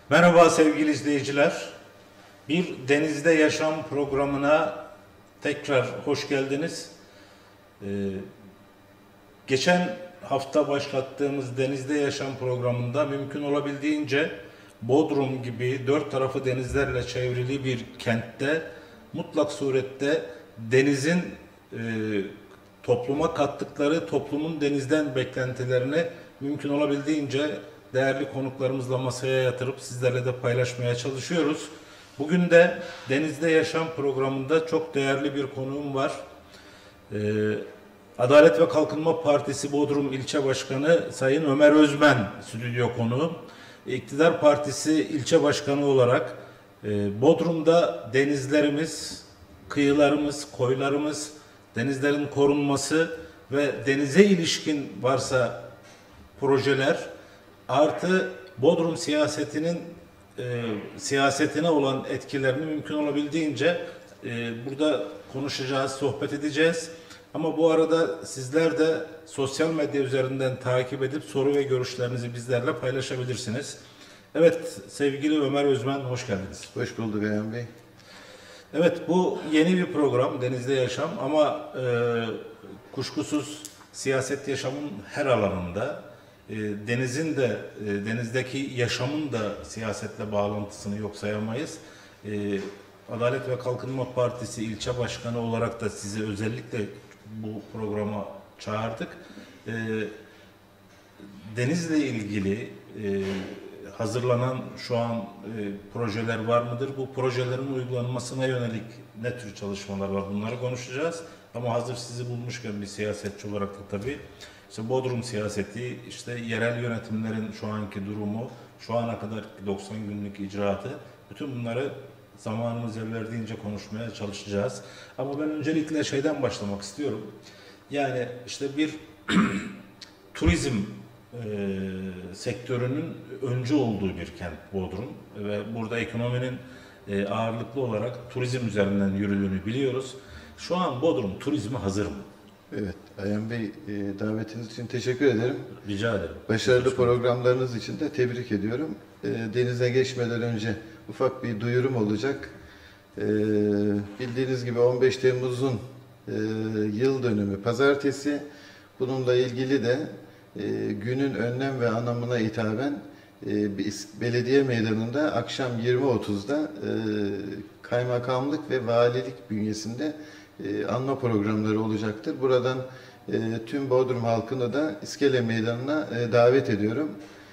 Merhaba sevgili izleyiciler. Bir Denizde Yaşam programına tekrar hoş geldiniz. Ee, Geçen hafta başlattığımız Denizde Yaşam programında mümkün olabildiğince Bodrum gibi dört tarafı denizlerle çevrili bir kentte mutlak surette denizin e, topluma kattıkları, toplumun denizden beklentilerini mümkün olabildiğince değerli konuklarımızla masaya yatırıp sizlerle de paylaşmaya çalışıyoruz. Bugün de Denizde Yaşam programında çok değerli bir konuğum var. Ee, Adalet ve Kalkınma Partisi Bodrum İlçe Başkanı Sayın Ömer Özmen stüdyo konuğum. İktidar Partisi İlçe Başkanı olarak Bodrum'da denizlerimiz, kıyılarımız, koylarımız, denizlerin korunması ve denize ilişkin varsa projeler artı Bodrum siyasetine olan etkilerini mümkün olabildiğince burada konuşacağız, sohbet edeceğiz. Ama bu arada sizler de sosyal medya üzerinden takip edip soru ve görüşlerinizi bizlerle paylaşabilirsiniz. Evet, sevgili Ömer Özmen, hoş geldiniz. Hoş bulduk Ayhan Bey. Evet, bu yeni bir program, Denizde Yaşam, ama kuşkusuz siyaset yaşamın her alanında, denizdeki yaşamın da siyasetle bağlantısını yok sayamayız. Adalet ve Kalkınma Partisi ilçe başkanı olarak da sizi özellikle bu programa çağırdık. Denizle ilgili hazırlanan şu an projeler var mıdır? Bu projelerin uygulanmasına yönelik ne tür çalışmalar var? Bunları konuşacağız. Ama hazır sizi bulmuşken bir siyasetçi olarak da tabii işte Bodrum siyaseti, işte yerel yönetimlerin şu anki durumu, şu ana kadar 90 günlük icraatı, bütün bunları zamanımız el verdiğince konuşmaya çalışacağız. Ama ben öncelikle şeyden başlamak istiyorum. Yani işte bir turizm sektörünün öncü olduğu bir kent Bodrum ve burada ekonominin ağırlıklı olarak turizm üzerinden yürüdüğünü biliyoruz. Şu an Bodrum turizmi hazır mı? Evet, Ayhan Bey, davetiniz için teşekkür ederim. Rica ederim. Başarılı programlarınız için de tebrik ediyorum. Denize geçmeden önce ufak bir duyurum olacak. Bildiğiniz gibi 15 Temmuz'un yıl dönümü pazartesi. Bununla ilgili de günün önlem ve anlamına hitaben belediye meydanında akşam 20.30'da kaymakamlık ve valilik bünyesinde anma programları olacaktır. Buradan tüm Bodrum halkını da İskele Meydanı'na davet ediyorum.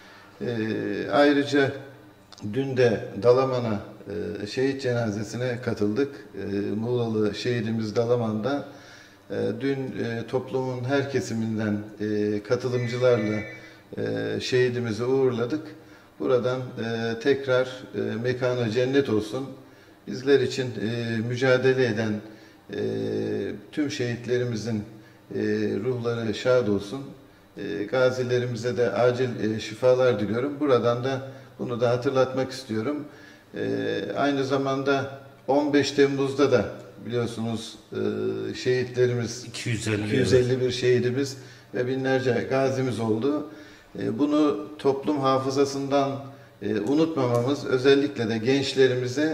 Ayrıca dün de Dalaman'a şehit cenazesine katıldık. Muğlalı şehidimiz Dalaman'da dün toplumun her kesiminden katılımcılarla şehidimizi uğurladık. Buradan tekrar mekanı cennet olsun. Bizler için mücadele eden tüm şehitlerimizin ruhları şad olsun. Gazilerimize de acil şifalar diliyorum. Buradan da bunu da hatırlatmak istiyorum. Aynı zamanda 15 Temmuz'da da biliyorsunuz şehitlerimiz 251 şehidimiz ve binlerce gazimiz oldu. Bunu toplum hafızasından unutmamamız, özellikle de gençlerimize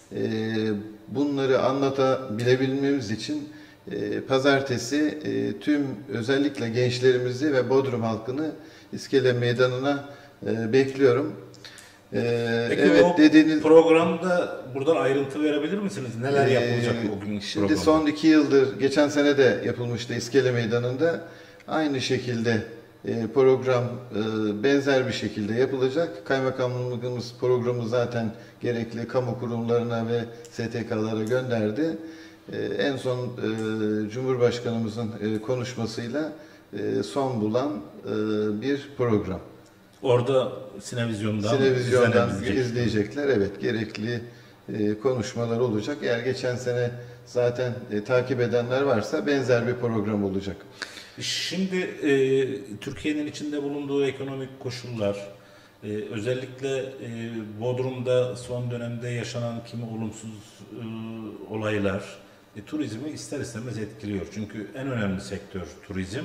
bunları anlatabilebilmemiz için pazartesi tüm özellikle gençlerimizi ve Bodrum halkını İskele Meydanı'na bekliyorum. Peki Evet, o dediğiniz programda buradan ayrıntı verebilir misiniz? Neler yapılacak o gün Şimdi programda? son 2 yıldır, geçen sene de yapılmıştı İskele Meydanı'nda. Aynı şekilde program benzer bir şekilde yapılacak. Kaymakamlığımız programı zaten gerekli kamu kurumlarına ve STK'lara gönderdi. En son Cumhurbaşkanımızın konuşmasıyla son bulan bir program. Orada Sinevizyon'dan izleyecekler. Evet, gerekli konuşmalar olacak. Eğer geçen sene zaten takip edenler varsa benzer bir program olacak. Şimdi Türkiye'nin içinde bulunduğu ekonomik koşullar, özellikle Bodrum'da son dönemde yaşanan kimi olumsuz olaylar turizmi ister istemez etkiliyor. Çünkü en önemli sektör turizm.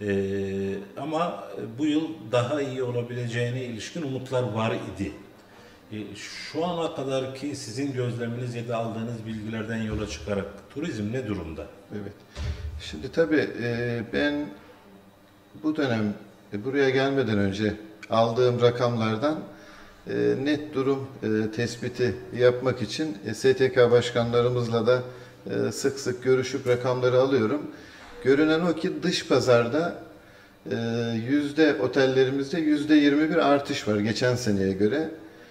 Ama bu yıl daha iyi olabileceğine ilişkin umutlar var idi. Şu ana kadarki sizin gözleminiz ya da aldığınız bilgilerden yola çıkarak turizm ne durumda? Evet. Şimdi tabii ben bu dönem buraya gelmeden önce aldığım rakamlardan net durum tespiti yapmak için STK başkanlarımızla da sık sık görüşüp rakamları alıyorum. Görünen o ki dış pazarda otellerimizde %21 artış var geçen seneye göre.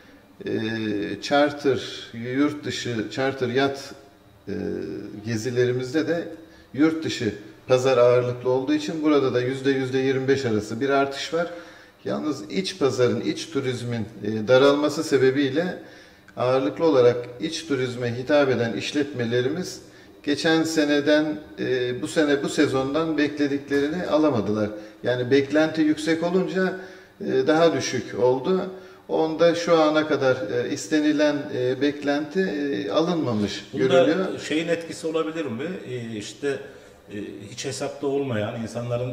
Charter, yurt dışı, charter yat gezilerimizde de yurt dışı pazar ağırlıklı olduğu için burada da %25 arası bir artış var. Yalnız iç pazarın, iç turizmin daralması sebebiyle ağırlıklı olarak iç turizme hitap eden işletmelerimiz geçen seneden bu sezondan beklediklerini alamadılar. Yani beklenti yüksek olunca daha düşük oldu. Onda şu ana kadar istenilen beklenti alınmamış görülüyor. Bunda şeyin etkisi olabilir mi? İşte hiç hesapta olmayan insanların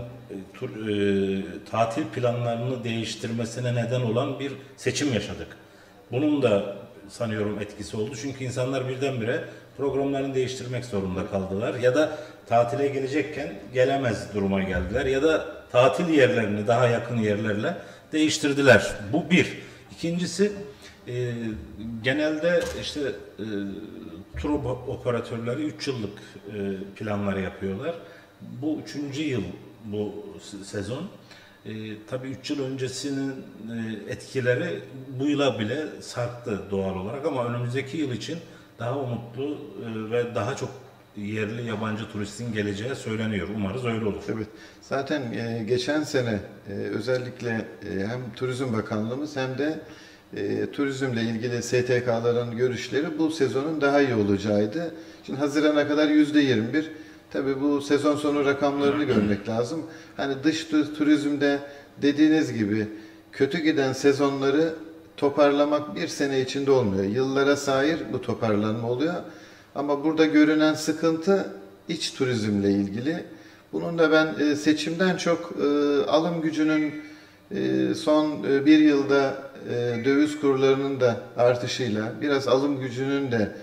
tatil planlarını değiştirmesine neden olan bir seçim yaşadık. Bunun da sanıyorum etkisi oldu. Çünkü insanlar birdenbire programlarını değiştirmek zorunda kaldılar. Ya da tatile gelecekken gelemez duruma geldiler. Ya da tatil yerlerini daha yakın yerlerle değiştirdiler. Bu bir. İkincisi, genelde işte tur operatörleri 3 yıllık planlar yapıyorlar. Bu 3. yıl bu sezon. Tabii 3 yıl öncesinin etkileri bu yıla bile sarktı doğal olarak ama önümüzdeki yıl için daha umutlu ve daha çok yerli yabancı turistin geleceği söyleniyor. Umarız öyle olur. Evet. Zaten geçen sene özellikle hem Turizm Bakanlığımız hem de turizmle ilgili STK'ların görüşleri bu sezonun daha iyi olacağıydı. Şimdi Haziran'a kadar %21. Tabii bu sezon sonu rakamlarını görmek lazım. Hani dış turizmde dediğiniz gibi kötü giden sezonları toparlamak bir sene içinde olmuyor. Yıllara sahip bu toparlanma oluyor. Ama burada görünen sıkıntı iç turizmle ilgili. Bunun da ben seçimden çok alım gücünün son bir yılda döviz kurlarının da artışıyla biraz alım gücünün de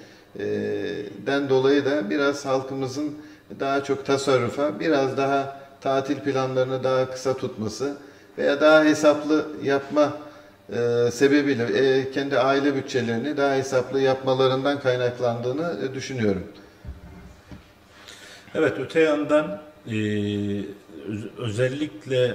dolayı da biraz halkımızın daha çok tasarrufa, biraz daha tatil planlarını daha kısa tutması veya daha hesaplı yapma sebebiyle kendi aile bütçelerini daha hesaplı yapmalarından kaynaklandığını düşünüyorum. Evet, öte yandan özellikle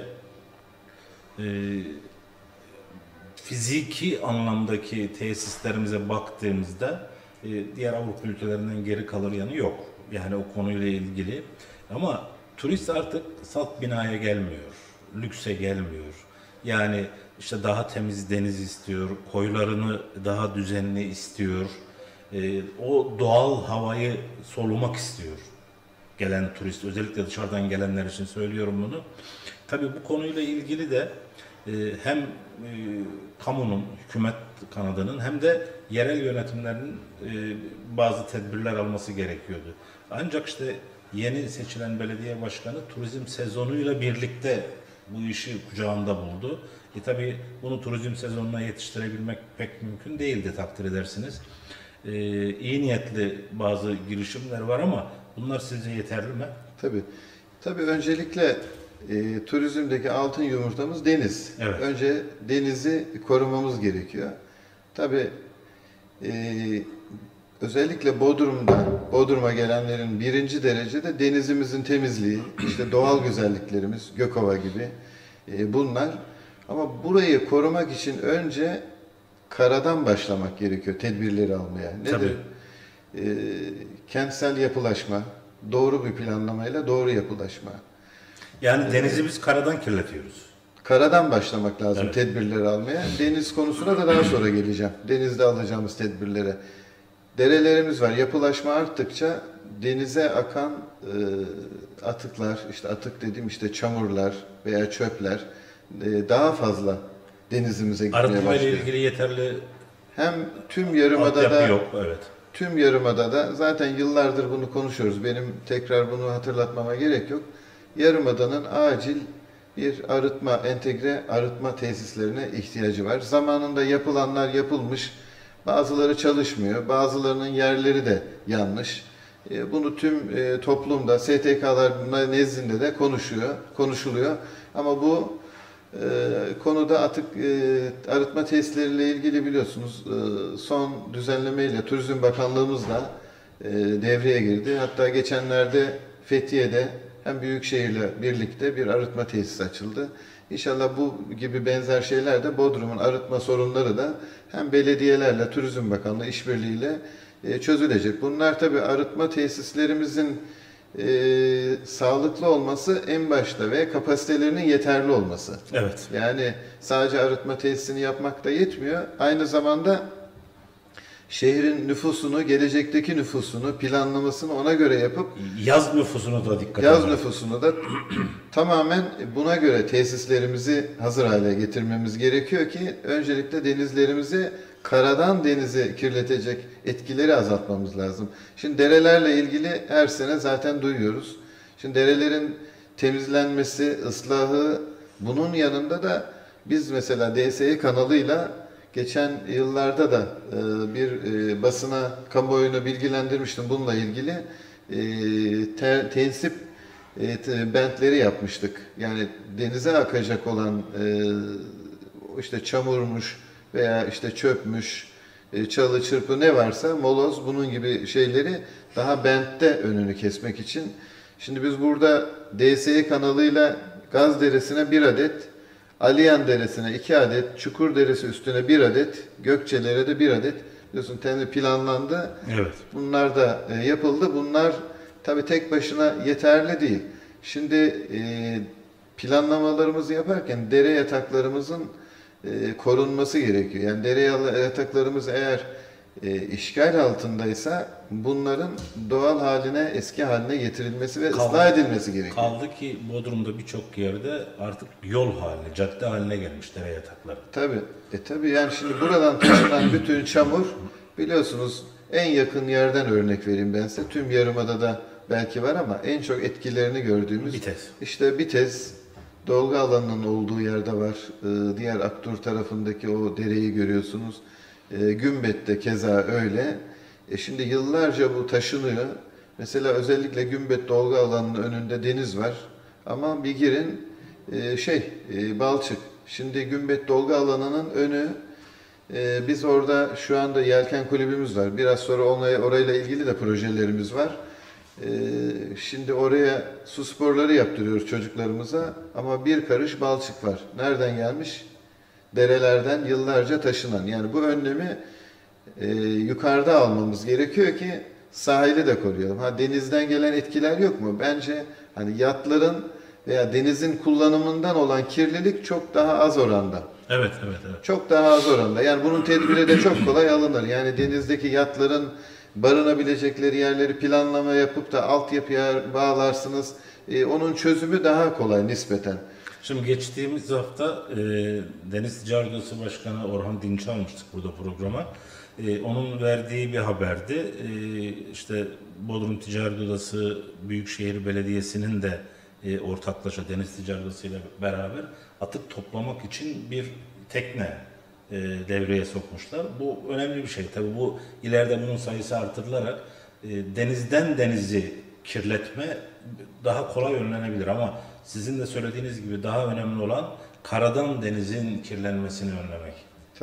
fiziki anlamdaki tesislerimize baktığımızda diğer Avrupa ülkelerinden geri kalır yanı yok. Yani o konuyla ilgili. Ama turist artık salt binaya gelmiyor, lükse gelmiyor. Yani işte daha temiz deniz istiyor, koylarını daha düzenli istiyor. O doğal havayı solumak istiyor gelen turist. Özellikle dışarıdan gelenler için söylüyorum bunu. Tabii bu konuyla ilgili de hem kamunun, hükümet kanadının hem de yerel yönetimlerin bazı tedbirler alması gerekiyordu. Ancak işte yeni seçilen belediye başkanı turizm sezonuyla birlikte bu işi kucağında buldu. Tabii bunu turizm sezonuna yetiştirebilmek pek mümkün değildi takdir edersiniz. İyi niyetli bazı girişimler var ama bunlar sizce yeterli mi? Tabii. Tabii öncelikle turizmdeki altın yumurtamız deniz. Evet. Önce denizi korumamız gerekiyor. Tabii özellikle Bodrum'a gelenlerin birinci derecede denizimizin temizliği, işte doğal güzelliklerimiz, Gökova gibi bunlar. Ama burayı korumak için önce karadan başlamak gerekiyor tedbirleri almaya. Nedir? Tabii. Kentsel yapılaşma, doğru bir planlamayla doğru yapılaşma. Yani denizi biz karadan kirletiyoruz. Karadan başlamak lazım Evet. tedbirleri almaya. Deniz konusuna da daha sonra geleceğim. Denizde alacağımız tedbirlere. Derelerimiz var. Yapılaşma arttıkça denize akan atıklar, işte atık dediğim işte çamurlar veya çöpler daha fazla denizimize gitmeye Arıtma ile başlıyor. ilgili yeterli Hem tüm altyapı yarımadada yok. Evet. Tüm Yarımada'da zaten yıllardır bunu konuşuyoruz. Benim tekrar bunu hatırlatmama gerek yok. Yarımada'nın acil bir entegre arıtma tesislerine ihtiyacı var. Zamanında yapılanlar yapılmış, bazıları çalışmıyor, bazılarının yerleri de yanlış. Bunu tüm toplumda, STK'lar nezdinde de konuşuluyor. Ama bu konuda atık arıtma tesisleriyle ilgili biliyorsunuz son düzenlemeyle Turizm Bakanlığımız da devreye girdi. Hatta geçenlerde Fethiye'de hem Büyükşehir'le birlikte bir arıtma tesisi açıldı. İnşallah bu gibi benzer şeyler de Bodrum'un arıtma sorunları da hem belediyelerle, Turizm Bakanlığı işbirliğiyle çözülecek. Bunlar tabii arıtma tesislerimizin sağlıklı olması en başta ve kapasitelerinin yeterli olması. Evet. Yani sadece arıtma tesisini yapmak da yetmiyor. Aynı zamanda şehrin nüfusunu, gelecekteki nüfusunu, planlamasını ona göre yapıp Yaz nüfusuna da dikkat yaz edelim. nüfusunu da tamamen buna göre tesislerimizi hazır hale getirmemiz gerekiyor ki öncelikle denizlerimizi karadan denize kirletecek etkileri azaltmamız lazım. Şimdi derelerle ilgili her sene zaten duyuyoruz. Şimdi derelerin temizlenmesi, ıslahı, bunun yanında da biz mesela DSİ kanalıyla geçen yıllarda da bir basına, kamuoyunu bilgilendirmiştim bununla ilgili. Tensip bentleri yapmıştık. Yani denize akacak olan işte çamurmuş veya işte çöpmüş, çalı çırpı ne varsa, moloz, bunun gibi şeyleri daha bentte önünü kesmek için. Şimdi biz burada DSİ kanalıyla Gaz Deresi'ne 1 adet, Aliyan Deresi'ne 2 adet, Çukur Deresi üstüne 1 adet, Gökçeler'e de 1 adet biliyorsun planlandı. Evet. Bunlar da yapıldı. Bunlar tabii tek başına yeterli değil. Şimdi planlamalarımızı yaparken dere yataklarımızın korunması gerekiyor. Yani dere yataklarımız eğer işgal altındaysa bunların doğal haline, eski haline getirilmesi ve ıslah edilmesi gerekiyor. Kaldı ki Bodrum'da birçok yerde artık yol haline, cadde haline gelmiş dere yatakları. Tabii. Tabii yani şimdi buradan taşınan bütün çamur biliyorsunuz en yakın yerden örnek vereyim ben size. Tüm Yarımada'da belki var ama en çok etkilerini gördüğümüz Bites. işte Bites dolgu alanının olduğu yerde var. Diğer Aktur tarafındaki o dereyi görüyorsunuz. Gümbet'te keza öyle. Şimdi yıllarca bu taşınıyor. Mesela özellikle Gümbet dolgu alanının önünde deniz var. Ama bir girin balçık. Şimdi Gümbet dolgu alanının önü biz orada şu anda yelken kulübümüz var. Biraz sonra orayla ilgili de projelerimiz var. Şimdi oraya su sporları yaptırıyoruz çocuklarımıza ama bir karış balçık var. Nereden gelmiş? Derelerden yıllarca taşınan. Yani bu önlemi yukarıda almamız gerekiyor ki sahili de koruyalım. Denizden gelen etkiler yok mu? Bence hani yatların veya denizin kullanımından olan kirlilik çok daha az oranda. Evet. Çok daha az oranda. Yani bunun tedbiri de çok kolay alınır. Yani denizdeki yatların barınabilecekleri yerleri planlama yapıp da altyapıya bağlarsınız. Onun çözümü daha kolay nispeten. Şimdi geçtiğimiz hafta Deniz Ticaret Odası Başkanı Orhan Dinç'i almıştık burada programa. Onun verdiği bir haberdi. İşte Bodrum Ticaret Odası Büyükşehir Belediyesi'nin de ortaklaşa Deniz Ticaret Odası ile beraber atık toplamak için bir tekne devreye sokmuşlar. Bu önemli bir şey. Tabii bu ileride bunun sayısı artırılarak denizden denizi kirletme daha kolay önlenebilir ama sizin de söylediğiniz gibi daha önemli olan karadan denizin kirlenmesini önlemek.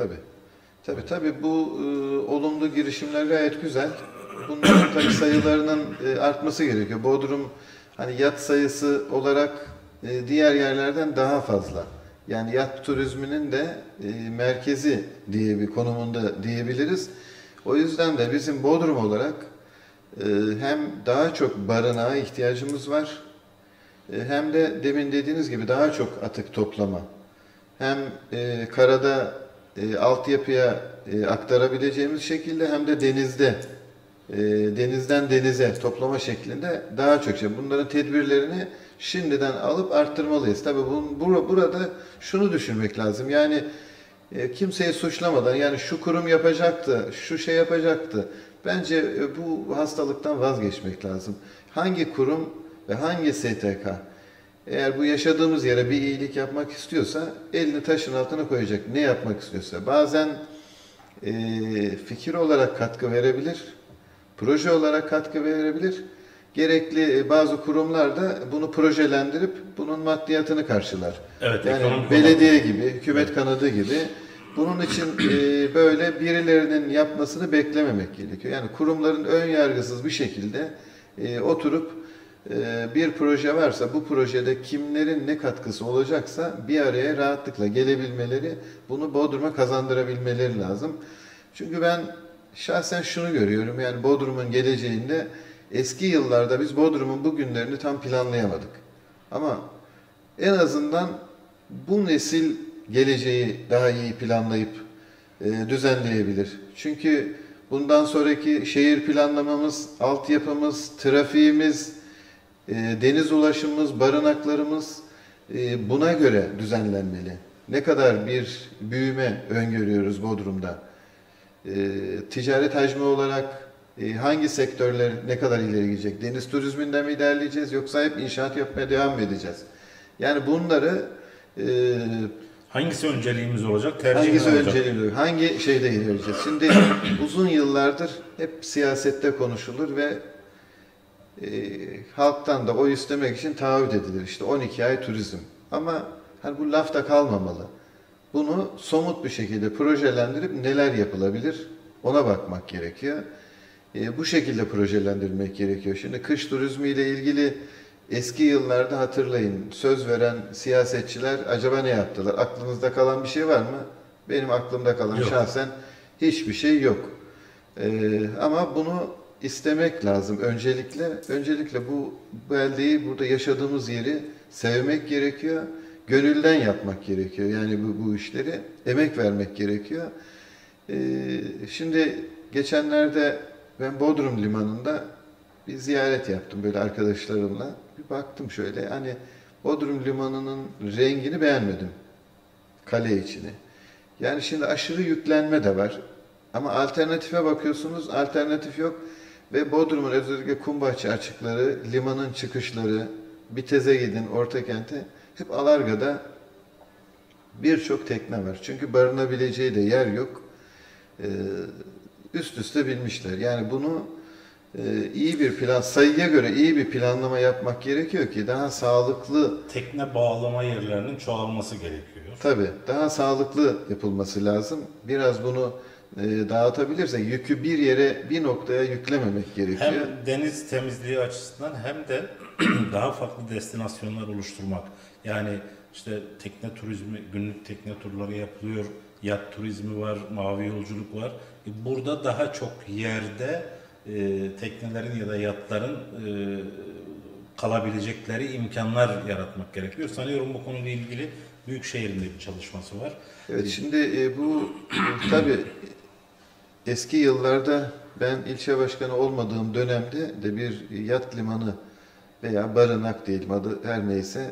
Tabii bu olumlu girişimler gayet güzel. Bunların tabii sayılarının artması gerekiyor. Bodrum hani yat sayısı olarak diğer yerlerden daha fazla. Yani yat turizminin de merkezi diye bir konumunda diyebiliriz. O yüzden de bizim Bodrum olarak hem daha çok barınağa ihtiyacımız var, hem de demin dediğiniz gibi daha çok atık toplama. Hem karada altyapıya aktarabileceğimiz şekilde hem de denizde denizden denize toplama şeklinde daha çok şey. Bunların tedbirlerini şimdiden alıp arttırmalıyız. Tabii burada şunu düşünmek lazım. Yani kimseyi suçlamadan yani şu kurum yapacaktı, şu şey yapacaktı. Bence bu hastalıktan vazgeçmek lazım. Hangi kurum ve hangi STK Eğer bu yaşadığımız yere bir iyilik yapmak istiyorsa elini taşın altına koyacak. Ne yapmak istiyorsa. Bazen fikir olarak katkı verebilir, proje olarak katkı verebilir. Gerekli bazı kurumlar da bunu projelendirip bunun maddiyatını karşılar. Evet, Yani belediye gibi, hükümet kanadı gibi. Bunun için böyle birilerinin yapmasını beklememek gerekiyor. Yani kurumların ön yargısız bir şekilde oturup bir proje varsa bu projede kimlerin ne katkısı olacaksa bir araya rahatlıkla gelebilmeleri, bunu Bodrum'a kazandırabilmeleri lazım. Çünkü ben şahsen şunu görüyorum, yani Bodrum'un geleceğinde eski yıllarda biz Bodrum'un bugünlerini tam planlayamadık. Ama en azından bu nesil geleceği daha iyi planlayıp düzenleyebilir. Çünkü bundan sonraki şehir planlamamız, altyapımız, trafiğimiz, deniz ulaşımımız, barınaklarımız buna göre düzenlenmeli. Ne kadar bir büyüme öngörüyoruz Bodrum'da? Ticaret hacmi olarak hangi sektörler ne kadar ileri gidecek? Deniz turizminden mi ilerleyeceğiz yoksa hep inşaat yapmaya devam mı edeceğiz? Yani bunları hangisi önceliğimiz olacak? Tercih hangisi olacak? önceliğimiz olacak? Hangi şeyde ilerleyeceğiz? Şimdi uzun yıllardır hep siyasette konuşulur ve halktan da oy istemek için taahhüt edilir. İşte 12 ay turizm. Ama hani bu lafta kalmamalı. Bunu somut bir şekilde projelendirip neler yapılabilir ona bakmak gerekiyor. Bu şekilde projelendirmek gerekiyor. Şimdi kış turizmi ile ilgili eski yıllarda hatırlayın, söz veren siyasetçiler acaba ne yaptılar? Aklınızda kalan bir şey var mı? Benim aklımda kalan Yok. şahsen hiçbir şey yok. Ama bunu istemek lazım. Öncelikle bu beldeyi, burada yaşadığımız yeri sevmek gerekiyor. Gönülden yapmak gerekiyor. Yani bu işleri emek vermek gerekiyor. Şimdi geçenlerde ben Bodrum Limanı'nda bir ziyaret yaptım böyle arkadaşlarımla. Bir baktım şöyle, hani Bodrum Limanı'nın rengini beğenmedim. Kale içini. Yani şimdi aşırı yüklenme de var. Ama alternatife bakıyorsunuz, alternatif yok. Ve Bodrum'un özellikle Kumbahçe açıkları, limanın çıkışları, Bitez'e gidin, Ortakent'e, hep Alarga'da birçok tekne var. Çünkü barınabileceği de yer yok. Üst üste binmişler. Yani bunu iyi bir plan, sayıya göre iyi bir planlama yapmak gerekiyor ki daha sağlıklı, Tekne bağlama yerlerinin çoğalması gerekiyor. tabii daha sağlıklı yapılması lazım. Biraz bunu dağıtabilirsek yükü bir yere, bir noktaya yüklememek gerekiyor. Hem deniz temizliği açısından hem de daha farklı destinasyonlar oluşturmak. Yani işte tekne turizmi, günlük tekne turları yapılıyor, yat turizmi var, mavi yolculuk var. Burada daha çok yerde teknelerin ya da yatların kalabilecekleri imkanlar yaratmak gerekiyor. Sanıyorum bu konuyla ilgili Büyükşehir'in de bir çalışması var. Evet, şimdi bu tabii eski yıllarda ben ilçe başkanı olmadığım dönemde de bir yat limanı veya barınak diyelim adı her neyse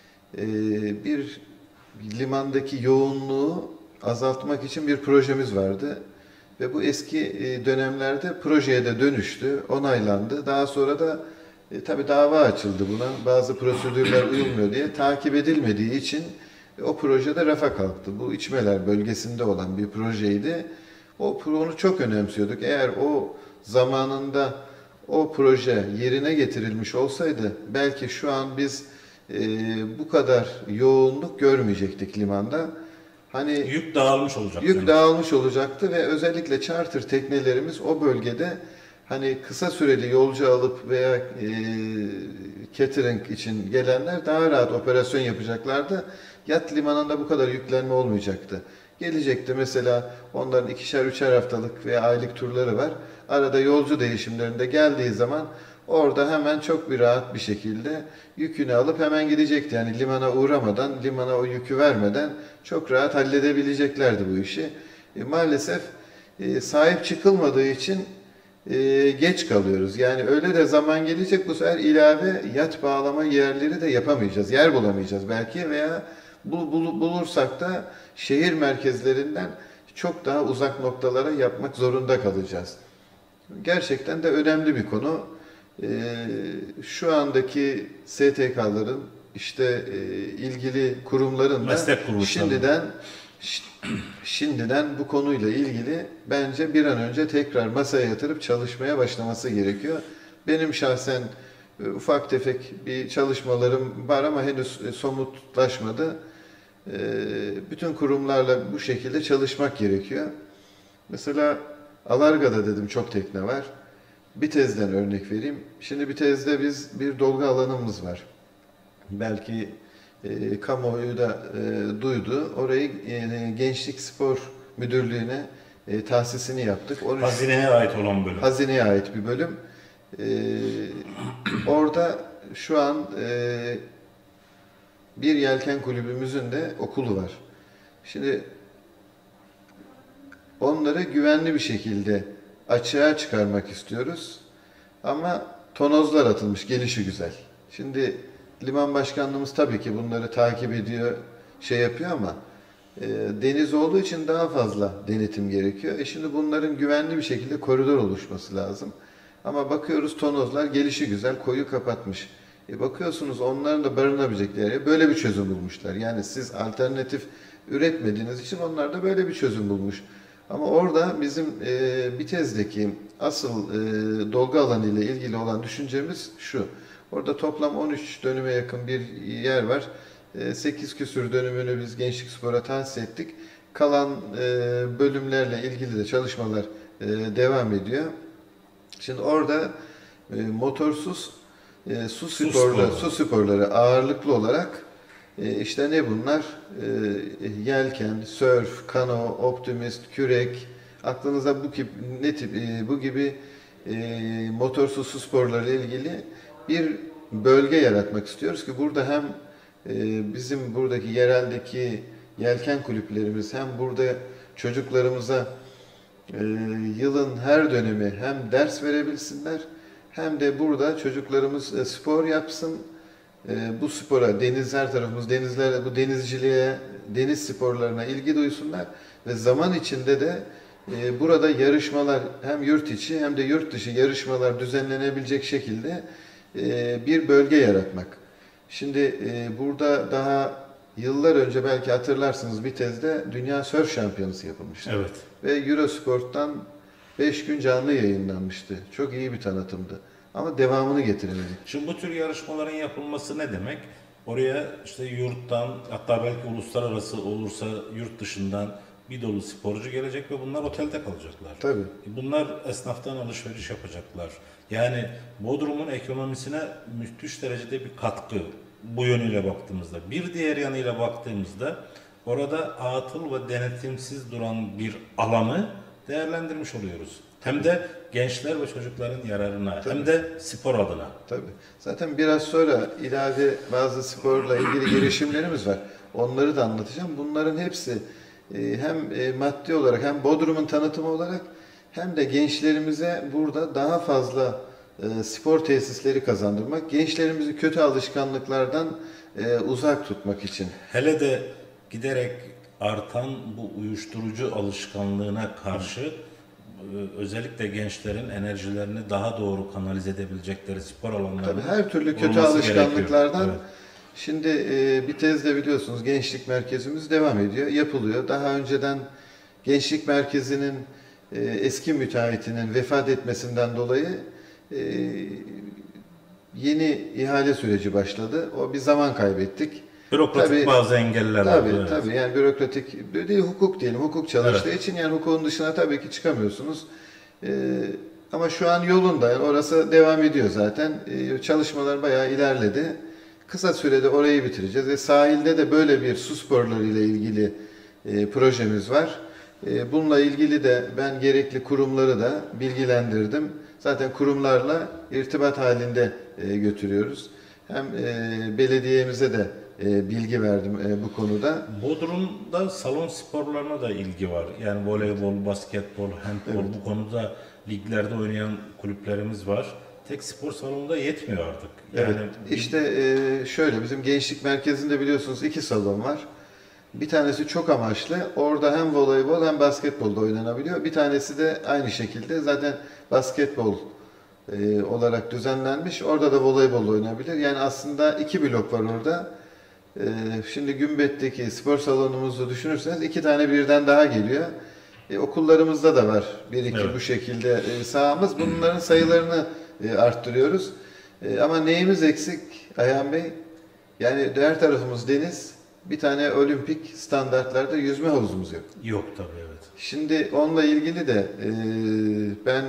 bir limandaki yoğunluğu azaltmak için bir projemiz vardı. Ve bu eski dönemlerde projeye de dönüştü, onaylandı. Daha sonra da tabii dava açıldı buna. Bazı prosedürler uyulmuyor diye takip edilmediği için o projede rafa kalktı. Bu İçmeler bölgesinde olan bir projeydi. Onu çok önemsiyorduk. Eğer o zamanında o proje yerine getirilmiş olsaydı belki şu an biz bu kadar yoğunluk görmeyecektik limanda. Hani Yük dağılmış olacak. yük dağılmış olacaktı ve özellikle charter teknelerimiz o bölgede hani kısa süreli yolcu alıp veya catering için gelenler daha rahat operasyon yapacaklardı. Yat limanında bu kadar yüklenme olmayacaktı. Gelecekti mesela onların ikişer üçer haftalık veya aylık turları var. Arada yolcu değişimlerinde geldiği zaman orada hemen çok bir rahat bir şekilde yükünü alıp hemen gidecekti. Yani limana uğramadan, limana o yükü vermeden çok rahat halledebileceklerdi bu işi. Maalesef sahip çıkılmadığı için geç kalıyoruz. Yani öyle de zaman gelecek bu sefer ilave yat bağlama yerleri de yapamayacağız. Yer bulamayacağız belki veya bulursak da şehir merkezlerinden çok daha uzak noktalara yapmak zorunda kalacağız. Gerçekten de önemli bir konu. Şu andaki STK'ların işte ilgili kurumların da Meslek kuruluşları. şimdiden bu konuyla ilgili bence bir an önce tekrar masaya yatırıp çalışmaya başlaması gerekiyor. Benim şahsen ufak tefek bir çalışmalarım var ama henüz somutlaşmadı. Bütün kurumlarla bu şekilde çalışmak gerekiyor. Mesela Alarga'da dedim çok tekne var. Bitez'den örnek vereyim. Şimdi Bitez'de biz bir dolgu alanımız var. Belki kamuoyu da duydu. Orayı Gençlik Spor Müdürlüğü'ne tahsisini yaptık. Hazineye ait olan bölüm. Hazineye ait bir bölüm. Orada şu an bir yelken kulübümüzün de okulu var. Şimdi onları güvenli bir şekilde açığa çıkarmak istiyoruz. Ama tonozlar atılmış, gelişi güzel. Şimdi liman başkanlığımız tabii ki bunları takip ediyor, şey yapıyor ama deniz olduğu için daha fazla denetim gerekiyor. Şimdi bunların güvenli bir şekilde koridor oluşması lazım. Ama bakıyoruz tonozlar gelişi güzel, koyu kapatmış. Bakıyorsunuz onların da barınabilecekleri böyle bir çözüm bulmuşlar. Yani siz alternatif üretmediğiniz için onlar da böyle bir çözüm bulmuş. Ama orada bizim Bitez'deki asıl dolgu alanı ile ilgili olan düşüncemiz şu. Orada toplam 13 dönüme yakın bir yer var. 8 küsür dönümünü biz Gençlik Spor'a tahsis ettik. Kalan bölümlerle ilgili de çalışmalar devam ediyor. Şimdi orada motorsuz su sporları ağırlıklı olarak işte ne bunlar? Yelken, sörf, kano, optimist, kürek. Aklınıza bu gibi motorsuz su sporları ile ilgili bir bölge yaratmak istiyoruz ki burada hem bizim buradaki yereldeki yelken kulüplerimiz hem burada çocuklarımıza yılın her dönemi hem ders verebilsinler hem de burada çocuklarımız spor yapsın. Bu spora, her tarafımız denizlerle, bu denizciliğe, deniz sporlarına ilgi duysunlar ve zaman içinde de burada yarışmalar hem yurt içi hem de yurt dışı yarışmalar düzenlenebilecek şekilde bir bölge yaratmak. Şimdi burada daha yıllar önce belki hatırlarsınız Bitez'de Dünya Sörf Şampiyonası yapılmıştı. Evet. Ve Eurosport'tan 5 gün canlı yayınlanmıştı. Çok iyi bir tanıtımdı. Ama devamını getiremedik. Şimdi bu tür yarışmaların yapılması ne demek? Oraya işte yurttan, hatta belki uluslararası olursa yurt dışından bir dolu sporcu gelecek ve bunlar otelde kalacaklar. Tabii. Bunlar esnaftan alışveriş yapacaklar. Yani Bodrum'un ekonomisine müthiş derecede bir katkı bu yönüyle baktığımızda. Bir diğer yanıyla baktığımızda orada atıl ve denetimsiz duran bir alanı değerlendirmiş oluyoruz. Hem de gençler ve çocukların yararına, Tabii. hem de spor adına. Tabii. Zaten biraz sonra ilave bazı sporla ilgili girişimlerimiz var. Onları da anlatacağım. Bunların hepsi hem maddi olarak hem Bodrum'un tanıtımı olarak hem de gençlerimize burada daha fazla spor tesisleri kazandırmak, gençlerimizi kötü alışkanlıklardan uzak tutmak için. Hele de giderek artan bu uyuşturucu alışkanlığına karşı özellikle gençlerin enerjilerini daha doğru kanalize edebilecekleri spor alanlarının Tabii her türlü kötü olması alışkanlıklardan gerekiyor. Evet. şimdi Bitez'de biliyorsunuz gençlik merkezimiz devam ediyor, yapılıyor. Daha önceden gençlik merkezinin eski müteahhitinin vefat etmesinden dolayı yeni ihale süreci başladı. O bir zaman kaybettik. Bürokratik Tabii, bazı engeller var. Evet. Tabii yani bürokratik değil, hukuk diyelim, hukuk çalıştığı için yani hukukun dışına tabii ki çıkamıyorsunuz. Ama şu an yolunda, yani orası devam ediyor zaten. Çalışmalar bayağı ilerledi. Kısa sürede orayı bitireceğiz ve sahilde de böyle bir su sporları ile ilgili projemiz var. Bununla ilgili de ben gerekli kurumları da bilgilendirdim. Zaten kurumlarla irtibat halinde götürüyoruz. Hem belediyemize de bilgi verdim bu konuda. Bodrum'da salon sporlarına da ilgi var. Yani voleybol, basketbol, handbol, Evet. bu konuda liglerde oynayan kulüplerimiz var. Tek spor salonu da yetmiyor artık. Yani Evet. İşte şöyle bizim gençlik merkezinde biliyorsunuz 2 salon var. Bir tanesi çok amaçlı. Orada hem voleybol hem basketbol da oynanabiliyor. Bir tanesi de aynı şekilde zaten basketbol olarak düzenlenmiş. Orada da voleybol oynanabilir. Yani aslında 2 blok var orada. Şimdi Gümbet'teki spor salonumuzu düşünürseniz 2 tane birden daha geliyor. Okullarımızda da var. Bir iki Evet. bu şekilde sahamız. Bunların sayılarını arttırıyoruz. Ama neyimiz eksik Ayhan Bey? Yani her tarafımız deniz. Bir tane olimpik standartlarda yüzme havuzumuz yok. Yok tabii, evet. Şimdi onunla ilgili de ben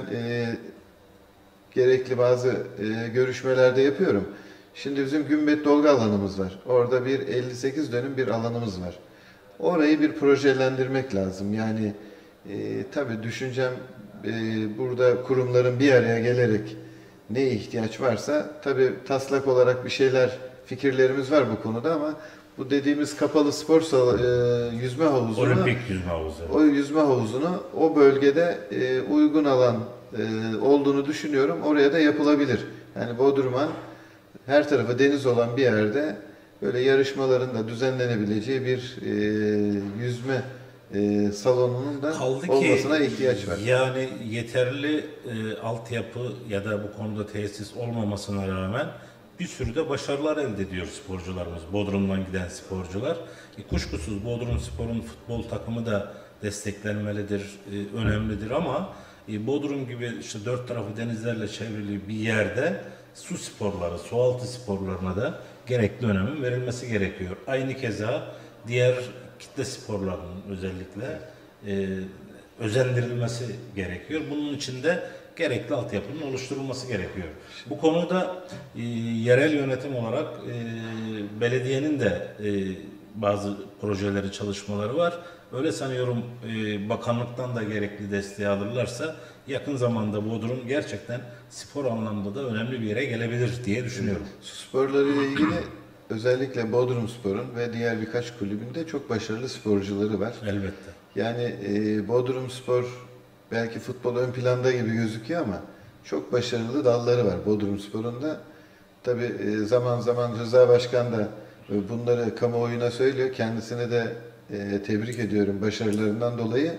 gerekli bazı görüşmelerde yapıyorum. Şimdi bizim Gümbet dolgu alanımız var. Orada bir 58 dönüm bir alanımız var. Orayı bir projelendirmek lazım. Yani tabii düşüncem burada kurumların bir araya gelerek ne ihtiyaç varsa tabii taslak olarak bir şeyler, fikirlerimiz var bu konuda ama bu dediğimiz kapalı spor yüzme havuzunu, Olimpik yüzme havuzu. o yüzme havuzunu o bölgede uygun alan olduğunu düşünüyorum. Oraya da yapılabilir. Yani Bodrum'a her tarafı deniz olan bir yerde böyle yarışmaların da düzenlenebileceği bir yüzme salonunun da Kaldı ki olmasına ihtiyaç var. yani yeterli altyapı ya da bu konuda tesis olmamasına rağmen bir sürü de başarılar elde ediyor sporcularımız. Bodrum'dan giden sporcular. Kuşkusuz Bodrum Spor'un futbol takımı da desteklenmelidir, önemlidir ama Bodrum gibi işte dört tarafı denizlerle çevrili bir yerde su sporları, su altı sporlarına da gerekli önemin verilmesi gerekiyor. Aynı keza diğer kitle sporlarının özellikle özendirilmesi gerekiyor. Bunun için de gerekli altyapının oluşturulması gerekiyor. Bu konuda yerel yönetim olarak belediyenin de bazı projeleri, çalışmaları var. Öyle sanıyorum bakanlıktan da gerekli desteği alırlarsa yakın zamanda Bodrum gerçekten spor anlamda da önemli bir yere gelebilir diye düşünüyorum. Su sporları ile ilgili özellikle Bodrum Spor'un ve diğer birkaç kulübünde çok başarılı sporcuları var. Elbette. Yani Bodrum Spor belki futbol ön planda gibi gözüküyor ama çok başarılı dalları var Bodrum Spor'un da. Tabii zaman zaman Rıza Başkan da bunları kamuoyuna söylüyor. Kendisine de tebrik ediyorum başarılarından dolayı.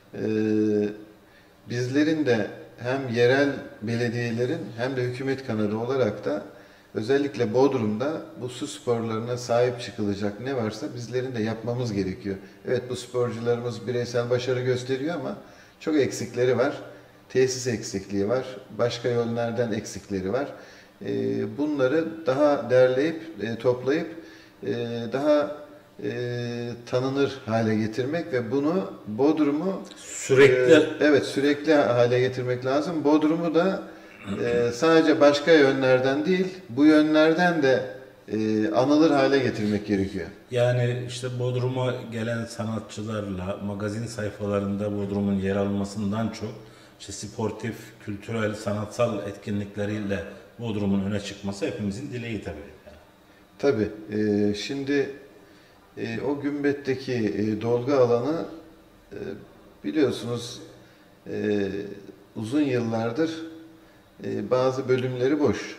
Bizlerin de hem yerel belediyelerin hem de hükümet kanadı olarak da özellikle Bodrum'da bu su sporlarına sahip çıkılacak ne varsa bizlerin de yapmamız gerekiyor. Evet, bu sporcularımız bireysel başarı gösteriyor ama çok eksikleri var. Tesis eksikliği var. Başka yönlerden eksikleri var. Bunları daha derleyip, toplayıp daha tanınır hale getirmek ve bunu Bodrum'u sürekli hale getirmek lazım. Bodrum'u da sadece başka yönlerden değil, bu yönlerden de anılır hale getirmek gerekiyor. Yani işte Bodrum'a gelen sanatçılarla magazin sayfalarında Bodrum'un yer almasından çok işte sportif, kültürel, sanatsal etkinlikleriyle Bodrum'un öne çıkması hepimizin dileği tabii. Tabii. Şimdi o Gümbet'teki dolgu alanı biliyorsunuz uzun yıllardır bazı bölümleri boş.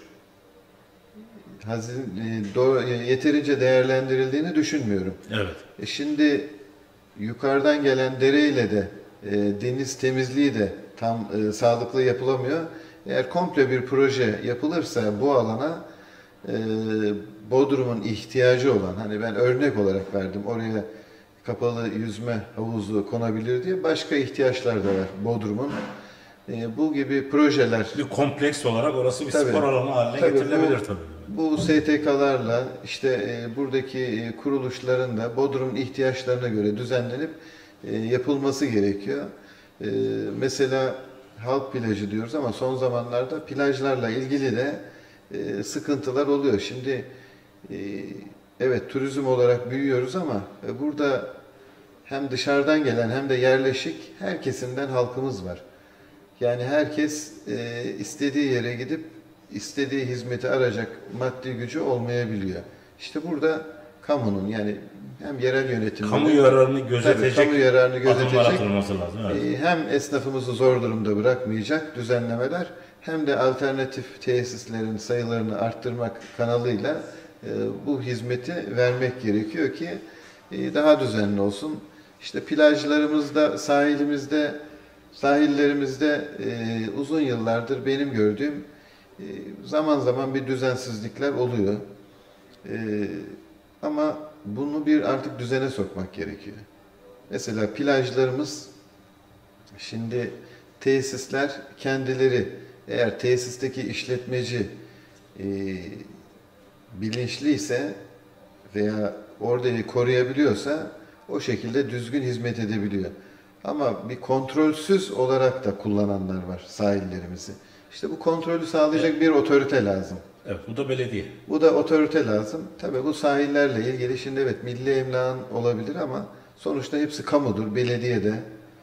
Yeterince değerlendirildiğini düşünmüyorum. Evet. Şimdi yukarıdan gelen dereyle de deniz temizliği de tam sağlıklı yapılamıyor. Eğer komple bir proje yapılırsa bu alana Bodrum'un ihtiyacı olan, hani ben örnek olarak verdim, oraya kapalı yüzme havuzu konabilir diye başka ihtiyaçlar da var Bodrum'un. Bu gibi projeler Bir kompleks olarak orası bir Tabii. spor alanı haline getirilebilir tabii. Bu STK'larla işte buradaki kuruluşların da Bodrum'un ihtiyaçlarına göre düzenlenip yapılması gerekiyor. Mesela halk plajı diyoruz ama son zamanlarda plajlarla ilgili de sıkıntılar oluyor. Şimdi evet, turizm olarak büyüyoruz ama burada hem dışarıdan gelen hem de yerleşik her kesimden halkımız var. Yani herkes istediği yere gidip istediği hizmeti arayacak maddi gücü olmayabiliyor. İşte burada kamunun, yani hem yerel yönetimde Kamu yararını gözetecek adımlar atılması lazım. Evet. hem esnafımızı zor durumda bırakmayacak düzenlemeler hem de alternatif tesislerin sayılarını arttırmak kanalıyla bu hizmeti vermek gerekiyor ki daha düzenli olsun. İşte plajlarımızda, sahilimizde Sahillerimizde uzun yıllardır benim gördüğüm zaman zaman bir düzensizlikler oluyor. Ama bunu artık düzene sokmak gerekiyor. Mesela plajlarımız, şimdi tesisler kendileri, eğer tesisteki işletmeci bilinçliyse veya orayı koruyabiliyorsa o şekilde düzgün hizmet edebiliyor. Ama bir kontrolsüz olarak da kullananlar var sahillerimizi. İşte bu kontrolü sağlayacak bir otorite lazım. Evet, bu da belediye. Bu da otorite lazım. Tabii bu sahillerle ilgili şimdi evet milli emlakın olabilir ama sonuçta hepsi kamudur. Belediyede,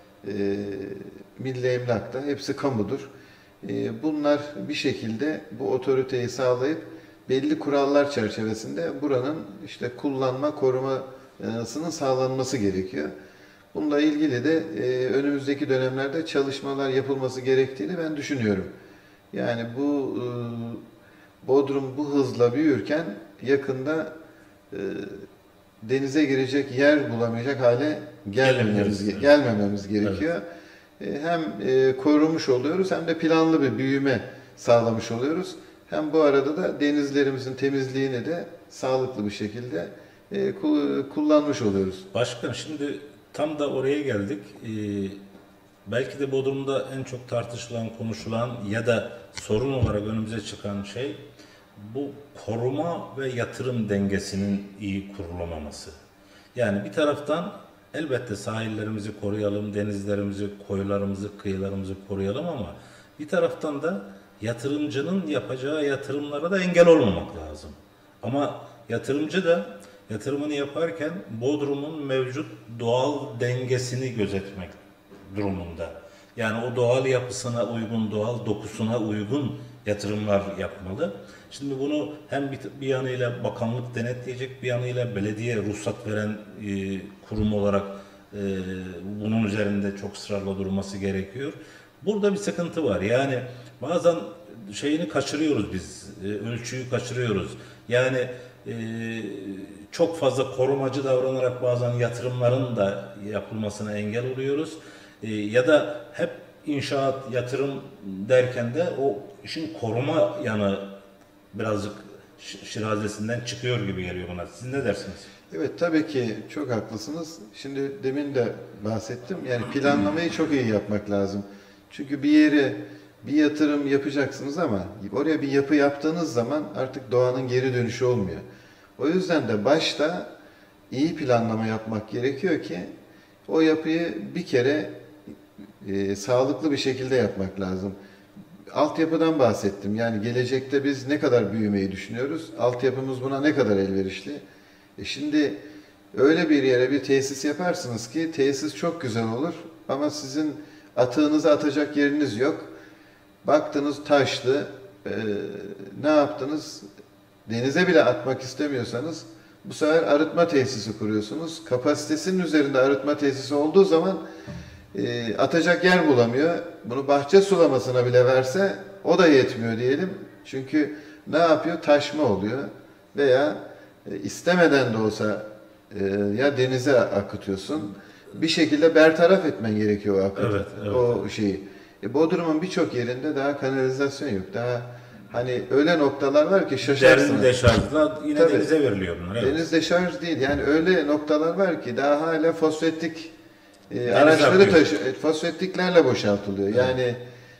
milli emlakta hepsi kamudur. Bunlar bir şekilde bu otoriteyi sağlayıp belli kurallar çerçevesinde buranın işte kullanma, korumasının sağlanması gerekiyor. Bununla ilgili de önümüzdeki dönemlerde çalışmalar yapılması gerektiğini ben düşünüyorum. Yani bu Bodrum bu hızla büyürken yakında denize girecek yer bulamayacak hale gelmememiz gerekiyor. Evet. Hem korumuş oluyoruz hem de planlı bir büyüme sağlamış oluyoruz. Hem bu arada da denizlerimizin temizliğini de sağlıklı bir şekilde kullanmış oluyoruz. Başkanım, şimdi tam da oraya geldik. Belki de Bodrum'da en çok tartışılan, konuşulan ya da sorun olarak önümüze çıkan şey bu koruma ve yatırım dengesinin iyi kurulamaması. Yani bir taraftan elbette sahillerimizi koruyalım, denizlerimizi, koylarımızı, kıyılarımızı koruyalım ama bir taraftan da yatırımcının yapacağı yatırımlara da engel olmamak lazım. Ama yatırımcı da yatırımını yaparken Bodrum'un mevcut doğal dengesini gözetmek durumunda. Yani o doğal yapısına uygun, doğal dokusuna uygun yatırımlar yapmalı. Şimdi bunu hem bir yanıyla bakanlık denetleyecek, bir yanıyla belediye ruhsat veren kurum olarak bunun üzerinde çok ısrarla durması gerekiyor. Burada bir sıkıntı var. Yani bazen şeyini kaçırıyoruz biz, ölçüyü kaçırıyoruz. Yani çok fazla korumacı davranarak bazen yatırımların da yapılmasına engel oluyoruz. Ya da hep inşaat, yatırım derken de o işin koruma yanı birazcık şirazesinden çıkıyor gibi geliyor bana. Siz ne dersiniz? Evet, tabii ki çok haklısınız. Şimdi demin de bahsettim. Yani planlamayı çok iyi yapmak lazım. Çünkü bir yere bir yatırım yapacaksınız ama oraya bir yapı yaptığınız zaman artık doğanın geri dönüşü olmuyor. O yüzden de başta iyi planlama yapmak gerekiyor ki o yapıyı bir kere sağlıklı bir şekilde yapmak lazım. Altyapıdan bahsettim. Yani gelecekte biz ne kadar büyümeyi düşünüyoruz? Altyapımız buna ne kadar elverişli? Şimdi öyle bir yere bir tesis yaparsınız ki tesis çok güzel olur ama sizin atığınızı atacak yeriniz yok. Baktınız taşlı, ne yaptınız? Denize bile atmak istemiyorsanız bu sefer arıtma tesisi kuruyorsunuz. Kapasitesinin üzerinde arıtma tesisi olduğu zaman atacak yer bulamıyor. Bunu bahçe sulamasına bile verse o da yetmiyor diyelim. Çünkü ne yapıyor? Taşma oluyor veya istemeden de olsa ya denize akıtıyorsun. Bir şekilde bertaraf etmen gerekiyor o şeyi. Bodrum'un birçok yerinde daha kanalizasyon yok. Daha hani öyle noktalar var ki şaşarsınız. Derin deşarjla yine tabii, denize veriliyor bunlar. Evet. Deniz deşarj değil. Yani öyle noktalar var ki daha hala fosfetlik araçları fosfetliklerle boşaltılıyor. Evet. Yani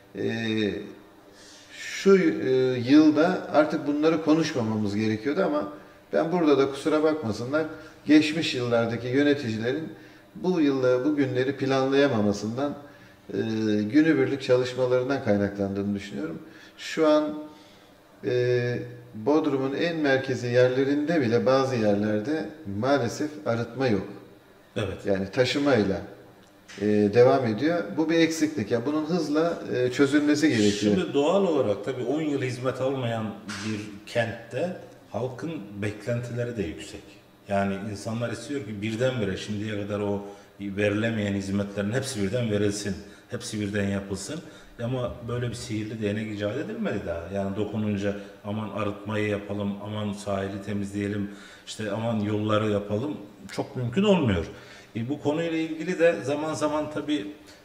şu yılda artık bunları konuşmamamız gerekiyordu ama ben burada da kusura bakmasınlar, geçmiş yıllardaki yöneticilerin bu günleri planlayamamasından, günübirlik çalışmalarından kaynaklandığını düşünüyorum. Şu an Bodrum'un en merkezi yerlerinde bile bazı yerlerde maalesef arıtma yok. Evet. Yani taşımayla devam ediyor. Bu bir eksiklik. Yani bunun hızla çözülmesi gerekiyor. Şimdi doğal olarak tabii 10 yıl hizmet almayan bir kentte halkın beklentileri de yüksek. Yani insanlar istiyor ki birdenbire şimdiye kadar o verilemeyen hizmetlerin hepsi birden verilsin. Hepsi birden yapılsın. Ama böyle bir sihirli değnek icat edilmedi daha. Yani dokununca aman arıtmayı yapalım, aman sahili temizleyelim, işte aman yolları yapalım. Çok mümkün olmuyor. Bu konuyla ilgili de zaman zaman tabii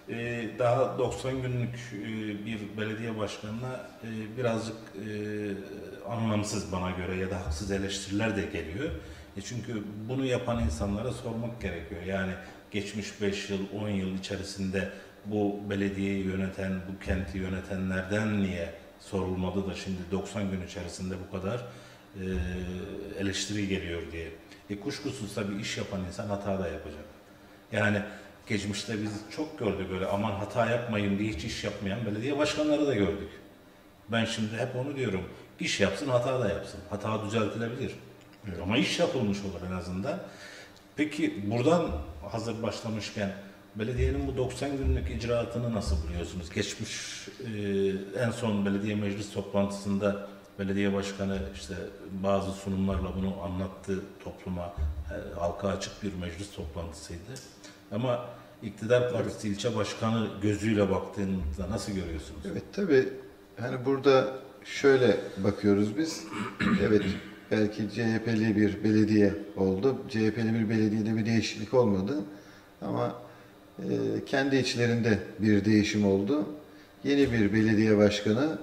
Daha 90 günlük bir belediye başkanına birazcık anlamsız bana göre ya da haksız eleştiriler de geliyor. Çünkü bunu yapan insanlara sormak gerekiyor. Yani geçmiş 5 yıl, 10 yıl içerisinde bu belediyeyi yöneten, bu kenti yönetenlerden niye sorulmadı da şimdi 90 gün içerisinde bu kadar eleştiri geliyor diye. Kuşkusuz tabii iş yapan insan hata da yapacak. Yani geçmişte biz çok gördük öyle aman hata yapmayın diye hiç iş yapmayan belediye başkanları da gördük. Ben şimdi hep onu diyorum. İş yapsın, hata da yapsın. Hata düzeltilebilir. Evet. Ama iş yapılmış olur en azından. Peki buradan hazır başlamışken belediyenin bu 90 günlük icraatını nasıl buluyorsunuz? Geçmiş en son belediye meclis toplantısında belediye başkanı işte bazı sunumlarla bunu anlattı topluma. Halka açık bir meclis toplantısıydı. Ama iktidar partisi ilçe başkanı gözüyle baktığınızda nasıl görüyorsunuz? Evet tabii hani burada şöyle bakıyoruz biz. Evet belki CHP'li bir belediye oldu. CHP'li bir belediyede bir değişiklik olmadı. Ama kendi içlerinde bir değişim oldu. Yeni bir belediye başkanı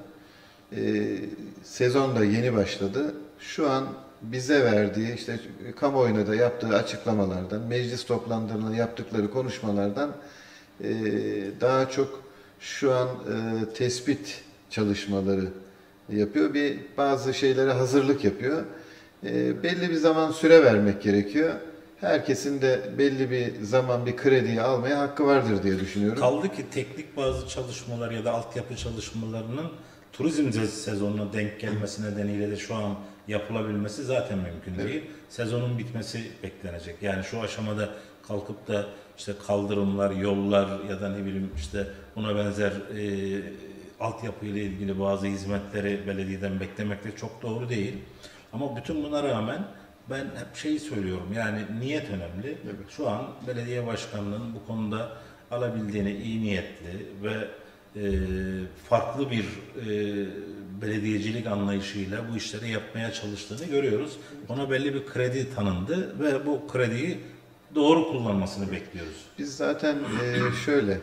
sezon da yeni başladı. Şu an bize verdiği işte kamuoyuna da yaptığı açıklamalardan, meclis toplantılarında yaptıkları konuşmalardan daha çok şu an tespit çalışmaları yapıyor. Bazı şeylere hazırlık yapıyor. Belli bir zaman süre vermek gerekiyor. Herkesin de belli bir zaman bir krediyi almaya hakkı vardır diye düşünüyorum. Kaldı ki teknik bazı çalışmalar ya da altyapı çalışmalarının turizm sezonuna denk gelmesi nedeniyle de şu an yapılabilmesi zaten mümkün değil. Sezonun bitmesi beklenecek. Yani şu aşamada kalkıp da işte kaldırımlar, yollar ya da ne bileyim işte buna benzer altyapı ile ilgili bazı hizmetleri belediyeden beklemek de çok doğru değil. Ama bütün buna rağmen ben hep şeyi söylüyorum yani niyet önemli. Evet. Şu an belediye başkanlığının bu konuda alabildiğine iyi niyetli ve farklı bir belediyecilik anlayışıyla bu işleri yapmaya çalıştığını görüyoruz. Ona belli bir kredi tanındı ve bu krediyi doğru kullanmasını bekliyoruz. Biz zaten şöyle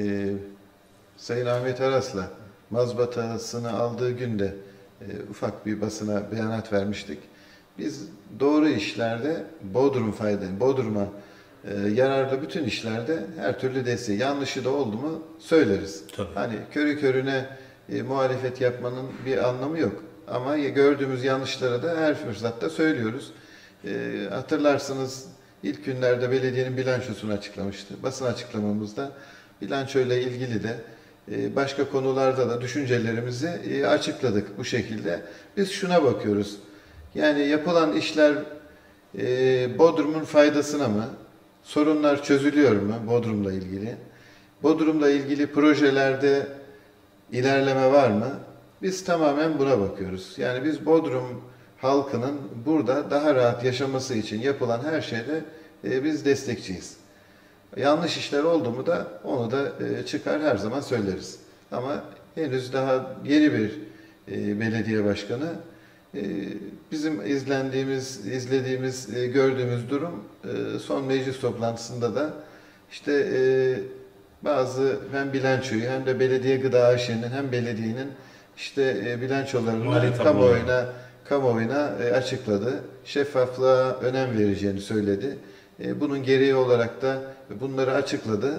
Sayın Ahmet Aras'la mazbatasını aldığı günde ufak bir basına beyanat vermiştik. Biz doğru işlerde Bodrum'a yararlı bütün işlerde her türlü desteği, yanlışı da oldu mu söyleriz. Tabii. Hani körü körüne muhalefet yapmanın bir anlamı yok. Ama gördüğümüz yanlışları da her fırsatta söylüyoruz. Hatırlarsınız ilk günlerde belediyenin bilançosunu açıklamıştı. Basın açıklamamızda bilançoyla ilgili de başka konularda da düşüncelerimizi açıkladık bu şekilde. Biz şuna bakıyoruz. Yani yapılan işler Bodrum'un faydasına mı? Sorunlar çözülüyor mu Bodrum'la ilgili? Bodrum'la ilgili projelerde ilerleme var mı? Biz tamamen buna bakıyoruz. Yani biz Bodrum halkının burada daha rahat yaşaması için yapılan her şeyde biz destekçiyiz. Yanlış işler oldu mu da onu da çıkar her zaman söyleriz. Ama henüz daha yeni bir belediye başkanı. Bizim izlediğimiz, gördüğümüz durum son meclis toplantısında da işte bazı hem bilançoyu hem de belediye gıda AŞ'nin hem belediyenin işte bilançolarını kamuoyuna açıkladı. Şeffaflığa önem vereceğini söyledi. Bunun gereği olarak da bunları açıkladı.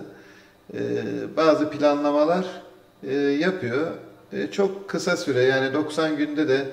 Bazı planlamalar yapıyor. Çok kısa süre yani 90 günde de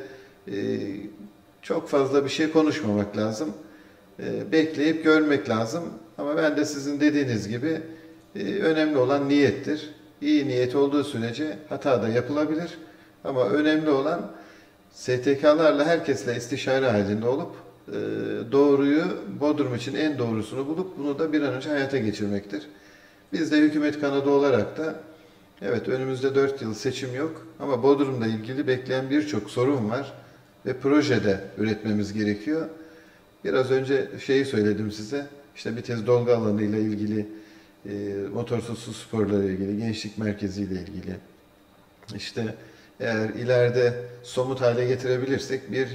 çok fazla bir şey konuşmamak lazım. Bekleyip görmek lazım. Ama ben de sizin dediğiniz gibi önemli olan niyettir. İyi niyet olduğu sürece hata da yapılabilir. Ama önemli olan STK'larla herkesle istişare halinde olup doğruyu, Bodrum için en doğrusunu bulup bunu da bir an önce hayata geçirmektir. Biz de hükümet kanadı olarak da evet önümüzde 4 yıl seçim yok ama Bodrum'la ilgili bekleyen birçok sorun var ve projede üretmemiz gerekiyor. Biraz önce şeyi söyledim size, işte Bitez Dolgu Alanı ile ilgili, motorsuz su sporları ile ilgili, gençlik merkezi ile ilgili. İşte eğer ileride somut hale getirebilirsek bir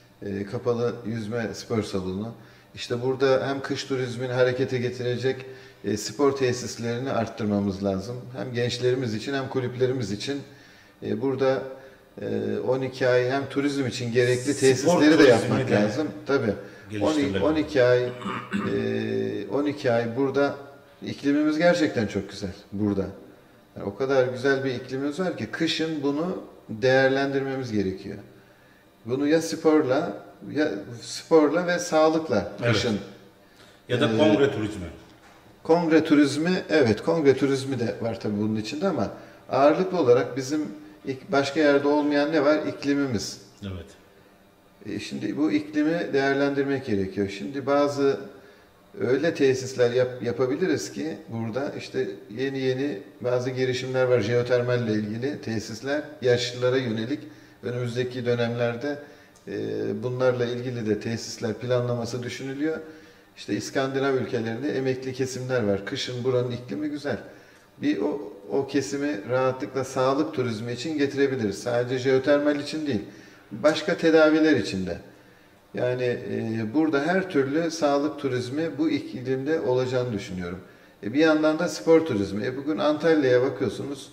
kapalı yüzme spor salonu. İşte burada hem kış turizmini harekete getirecek spor tesislerini arttırmamız lazım. Hem gençlerimiz için hem kulüplerimiz için burada 12 ay hem turizm için gerekli Spor tesisleri de turizmi yapmak de lazım. Tabii. 12 ay 12 ay burada iklimimiz gerçekten çok güzel burada. Yani o kadar güzel bir iklimimiz var ki kışın bunu değerlendirmemiz gerekiyor. Bunu ya sporla ve sağlıkla kışın. Evet. Ya da kongre turizmi. Kongre turizmi, evet kongre turizmi de var tabii bunun içinde ama ağırlıklı olarak bizim başka yerde olmayan ne var? İklimimiz. Evet. Şimdi bu iklimi değerlendirmek gerekiyor. Şimdi bazı öyle tesisler yapabiliriz ki burada işte yeni bazı girişimler var jeotermalle ilgili tesisler yaşlılara yönelik önümüzdeki dönemlerde bunlarla ilgili de tesisler planlaması düşünülüyor. İşte İskandinav ülkelerinde emekli kesimler var. Kışın buranın iklimi güzel. Bir o kesimi rahatlıkla sağlık turizmi için getirebiliriz. Sadece jeotermal için değil. Başka tedaviler için de. Yani burada her türlü sağlık turizmi bu iklimde olacağını düşünüyorum. Bir yandan da spor turizmi. Bugün Antalya'ya bakıyorsunuz.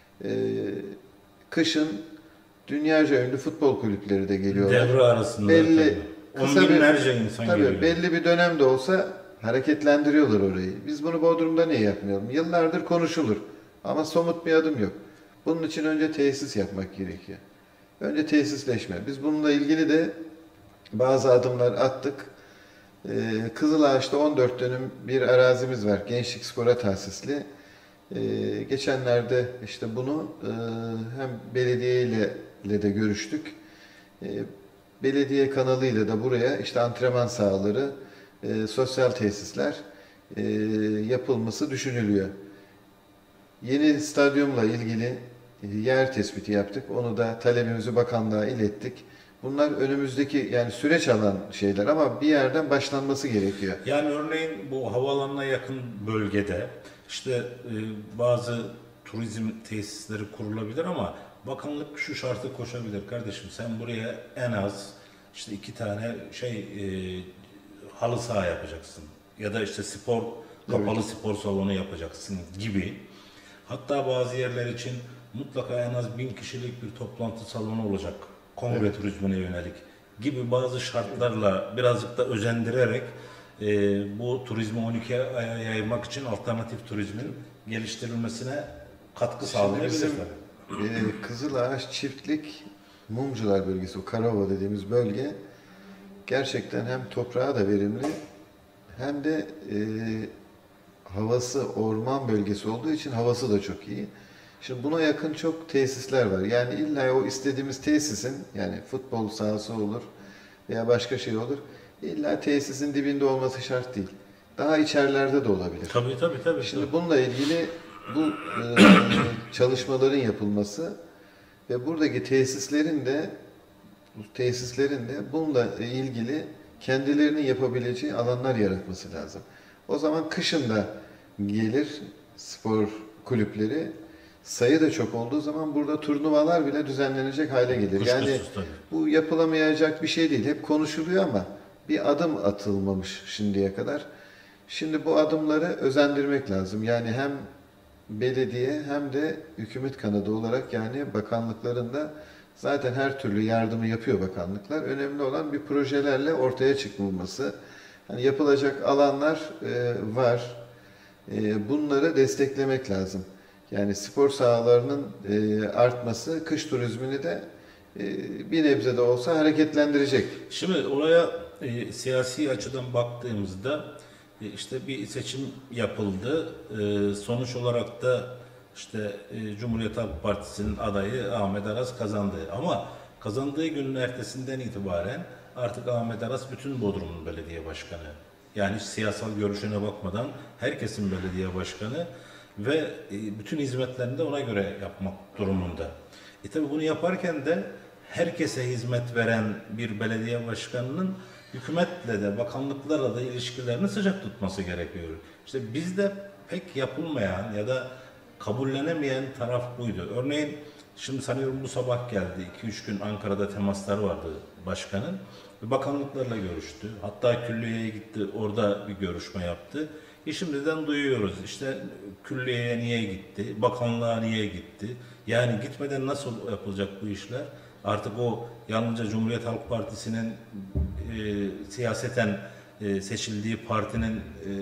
Kışın dünyaca ünlü futbol kulüpleri de geliyorlar. Devre arasında belli, on binlerce insan geliyor. Belli bir dönemde olsa hareketlendiriyorlar orayı. Biz bunu Bodrum'da niye yapmayalım? Yıllardır konuşulur. Ama somut bir adım yok. Bunun için önce tesis yapmak gerekiyor. Önce tesisleşme. Biz bununla ilgili de bazı adımlar attık. Kızılağaç'ta 14 dönüm bir arazimiz var. Gençlik spora tahsisli. Geçenlerde işte bunu hem belediye ile de görüştük. Belediye kanalıyla da buraya işte antrenman sahaları, sosyal tesisler yapılması düşünülüyor. Yeni stadyumla ilgili yer tespiti yaptık. Onu da talebimizi bakanlığa ilettik. Bunlar önümüzdeki yani süreç alan şeyler ama bir yerden başlanması gerekiyor. Yani örneğin bu havaalanına yakın bölgede işte bazı turizm tesisleri kurulabilir ama bakanlık şu şartı koşabilir. Kardeşim sen buraya en az işte 2 tane halı saha yapacaksın ya da işte kapalı spor salonu yapacaksın gibi. Hatta bazı yerler için mutlaka en az 1000 kişilik bir toplantı salonu olacak. Kongre turizmine yönelik gibi bazı şartlarla birazcık da özendirerek bu turizmi 12 aya yaymak için alternatif turizmin geliştirilmesine katkı sağlayabiliriz. Bizim Kızılağaç Çiftlik Mumcular bölgesi, o Karova dediğimiz bölge gerçekten hem toprağı da verimli hem de havası orman bölgesi olduğu için havası da çok iyi. Şimdi buna yakın çok tesisler var. Yani illa o istediğimiz tesisin yani futbol sahası olur veya başka şey olur. İlla tesisin dibinde olması şart değil. Daha içerilerde de olabilir. Tabii. Şimdi bununla ilgili bu çalışmaların yapılması ve buradaki tesislerin de bununla ilgili kendilerinin yapabileceği alanlar yaratması lazım. O zaman kışın da gelir spor kulüpleri sayı da çok olduğu zaman burada turnuvalar bile düzenlenecek hale gelir. Yani bu yapılamayacak bir şey değil. Hep konuşuluyor ama bir adım atılmamış şimdiye kadar. Şimdi bu adımları özendirmek lazım. Yani hem belediye hem de hükümet kanadı olarak yani bakanlıkların da zaten her türlü yardımı yapıyor bakanlıklar. Önemli olan bir projelerle ortaya çıkılması. Hani yapılacak alanlar var. Bunları desteklemek lazım. Yani spor sahalarının artması kış turizmini de bir nebze de olsa hareketlendirecek. Şimdi olaya siyasi açıdan baktığımızda işte bir seçim yapıldı. Sonuç olarak da işte Cumhuriyet Halk Partisi'nin adayı Ahmet Aras kazandı. Ama kazandığı günün ertesinden itibaren artık Ahmet Aras bütün Bodrum'un belediye başkanı. Yani hiç siyasal görüşüne bakmadan herkesin belediye başkanı ve bütün hizmetlerini de ona göre yapmak durumunda. Tabi bunu yaparken de herkese hizmet veren bir belediye başkanının hükümetle de bakanlıklarla da ilişkilerini sıcak tutması gerekiyor. İşte bizde pek yapılmayan ya da kabullenemeyen taraf buydu. Örneğin şimdi sanıyorum bu sabah geldi. 2-3 gün Ankara'da temasları vardı başkanın. Bakanlıklarla görüştü. Hatta külliyeye gitti, orada bir görüşme yaptı. Şimdiden duyuyoruz. İşte külliyeye niye gitti, bakanlığa niye gitti? Yani gitmeden nasıl yapılacak bu işler? Artık o yalnızca Cumhuriyet Halk Partisi'nin siyaseten seçildiği partinin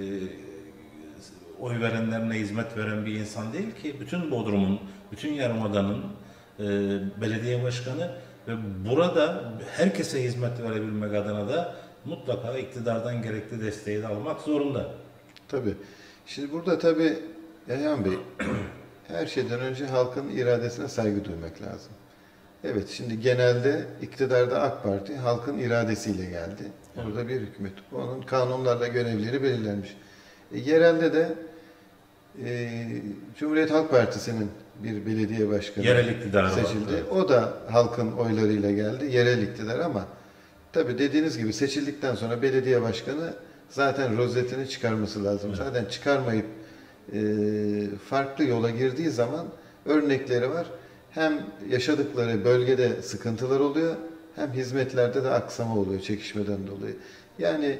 oy verenlerine hizmet veren bir insan değil ki. Bütün Bodrum'un, bütün Yarımada'nın belediye başkanı ve burada herkese hizmet verebilmek adına da mutlaka iktidardan gerekli desteği de almak zorunda. Tabii. Şimdi burada tabii Yayhan Bey, her şeyden önce halkın iradesine saygı duymak lazım. Evet, şimdi genelde iktidarda AK Parti halkın iradesiyle geldi. Orada bir hükümet. Onun kanunlarla görevleri belirlenmiş. Yerelde de Cumhuriyet Halk Partisi'nin bir belediye başkanı Yerel iktidarı var, seçildi. evet. O da halkın oylarıyla geldi. Yerel iktidar ama tabii dediğiniz gibi seçildikten sonra belediye başkanı zaten rozetini çıkarması lazım. Evet. Zaten çıkarmayıp farklı yola girdiği zaman örnekleri var. Hem yaşadıkları bölgede sıkıntılar oluyor, hem hizmetlerde de aksama oluyor çekişmeden dolayı. Yani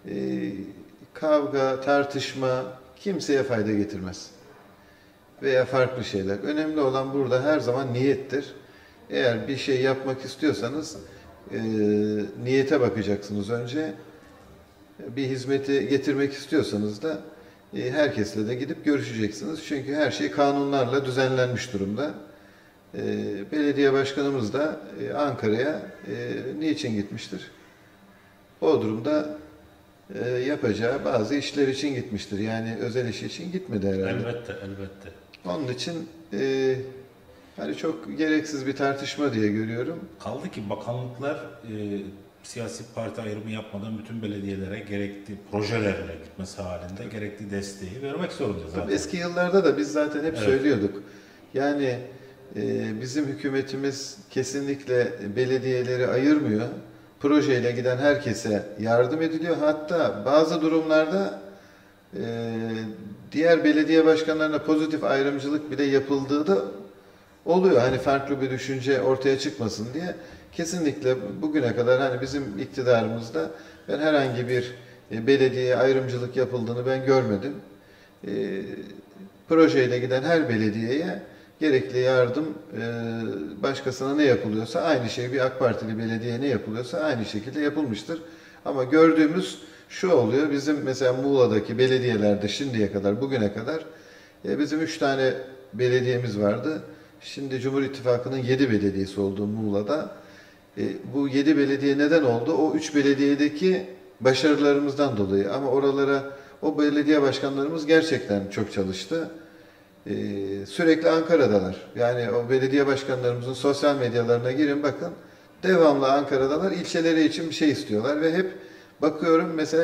kavga, tartışma kimseye fayda getirmez. Veya farklı şeyler. Önemli olan burada her zaman niyettir. Eğer bir şey yapmak istiyorsanız niyete bakacaksınız önce. Bir hizmeti getirmek istiyorsanız da herkesle de gidip görüşeceksiniz. Çünkü her şey kanunlarla düzenlenmiş durumda. Belediye başkanımız da Ankara'ya niçin gitmiştir? Bodrum'da yapacağı bazı işler için gitmiştir. Yani özel iş için gitmedi herhalde. Elbette, elbette. Onun için hani çok gereksiz bir tartışma diye görüyorum. Kaldı ki bakanlıklar siyasi parti ayrımı yapmadan bütün belediyelere gerekli projelerle gitmesi halinde gerekli desteği vermek zorunda zaten. Tabii eski yıllarda da biz zaten hep Evet. söylüyorduk. Yani bizim hükümetimiz kesinlikle belediyeleri ayırmıyor. Projeyle giden herkese yardım ediliyor. Hatta bazı durumlarda diğer belediye başkanlarına pozitif ayrımcılık bile yapıldığı da oluyor. Hani farklı bir düşünce ortaya çıkmasın diye. Kesinlikle bugüne kadar hani bizim iktidarımızda ben herhangi bir belediyeye ayrımcılık yapıldığını ben görmedim. Projeyle giden her belediyeye gerekli yardım başkasına ne yapılıyorsa aynı şey bir AK Partili belediye ne yapılıyorsa aynı şekilde yapılmıştır. Ama gördüğümüz şu oluyor, bizim mesela Muğla'daki belediyelerde şimdiye kadar, bugüne kadar bizim 3 tane belediyemiz vardı. Şimdi Cumhur İttifakı'nın 7 belediyesi olduğu Muğla'da. Bu 7 belediye neden oldu? O 3 belediyedeki başarılarımızdan dolayı. Ama oralara o belediye başkanlarımız gerçekten çok çalıştı. Sürekli Ankara'dalar. Yani o belediye başkanlarımızın sosyal medyalarına girin bakın. Devamlı Ankara'dalar. İlçeleri için bir şey istiyorlar ve hep bakıyorum mesela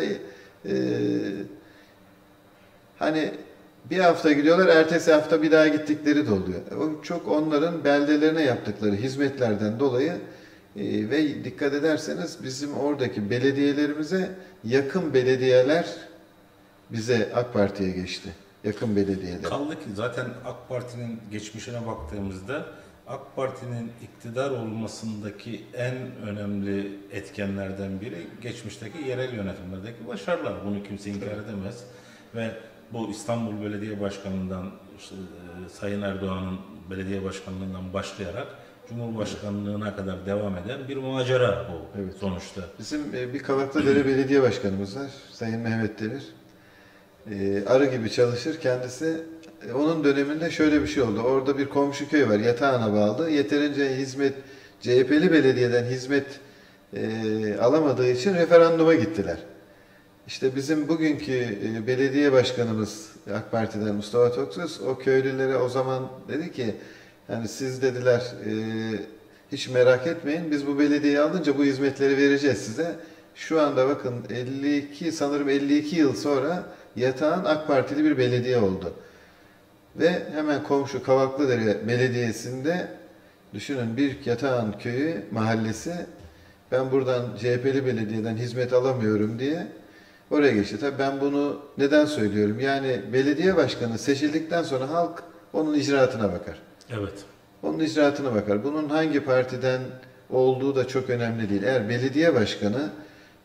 hani bir hafta gidiyorlar, ertesi hafta bir daha gittikleri de oluyor. O çok onların beldelerine yaptıkları hizmetlerden dolayı ve dikkat ederseniz bizim oradaki belediyelerimize yakın belediyeler bize AK Parti'ye geçti. Yakın belediyeler. Kaldı ki zaten AK Parti'nin geçmişine baktığımızda AK Parti'nin iktidar olmasındaki en önemli etkenlerden biri geçmişteki yerel yönetimlerdeki başarılar. Bunu kimse inkar edemez. Ve bu İstanbul Belediye Başkanı'ndan Sayın Erdoğan'ın belediye başkanlığından başlayarak Cumhurbaşkanlığına kadar devam eden bir macera bu Evet. sonuçta. Bizim bir Kavaklıdere Belediye Başkanımız var. Sayın Mehmet Demir. Arı gibi çalışır kendisi. Onun döneminde şöyle bir şey oldu. Orada bir komşu köy var. Yatağan'a bağlı. Yeterince hizmet, CHP'li belediyeden hizmet alamadığı için referanduma gittiler. İşte bizim bugünkü belediye başkanımız AK Parti'den Mustafa Toksöz o köylülere o zaman dedi ki yani siz dediler hiç merak etmeyin biz bu belediyeyi alınca bu hizmetleri vereceğiz size. Şu anda bakın 52 yıl sonra Yatağan AK Partili bir belediye oldu. Ve hemen komşu Kavaklıdere Belediyesi'nde düşünün bir Yatağan köyü, mahallesi ben buradan CHP'li belediyeden hizmet alamıyorum diye oraya geçti. Tabii ben bunu neden söylüyorum? Yani belediye başkanı seçildikten sonra halk onun icraatına bakar. Evet. Onun icraatına bakar. Bunun hangi partiden olduğu da çok önemli değil. Eğer belediye başkanı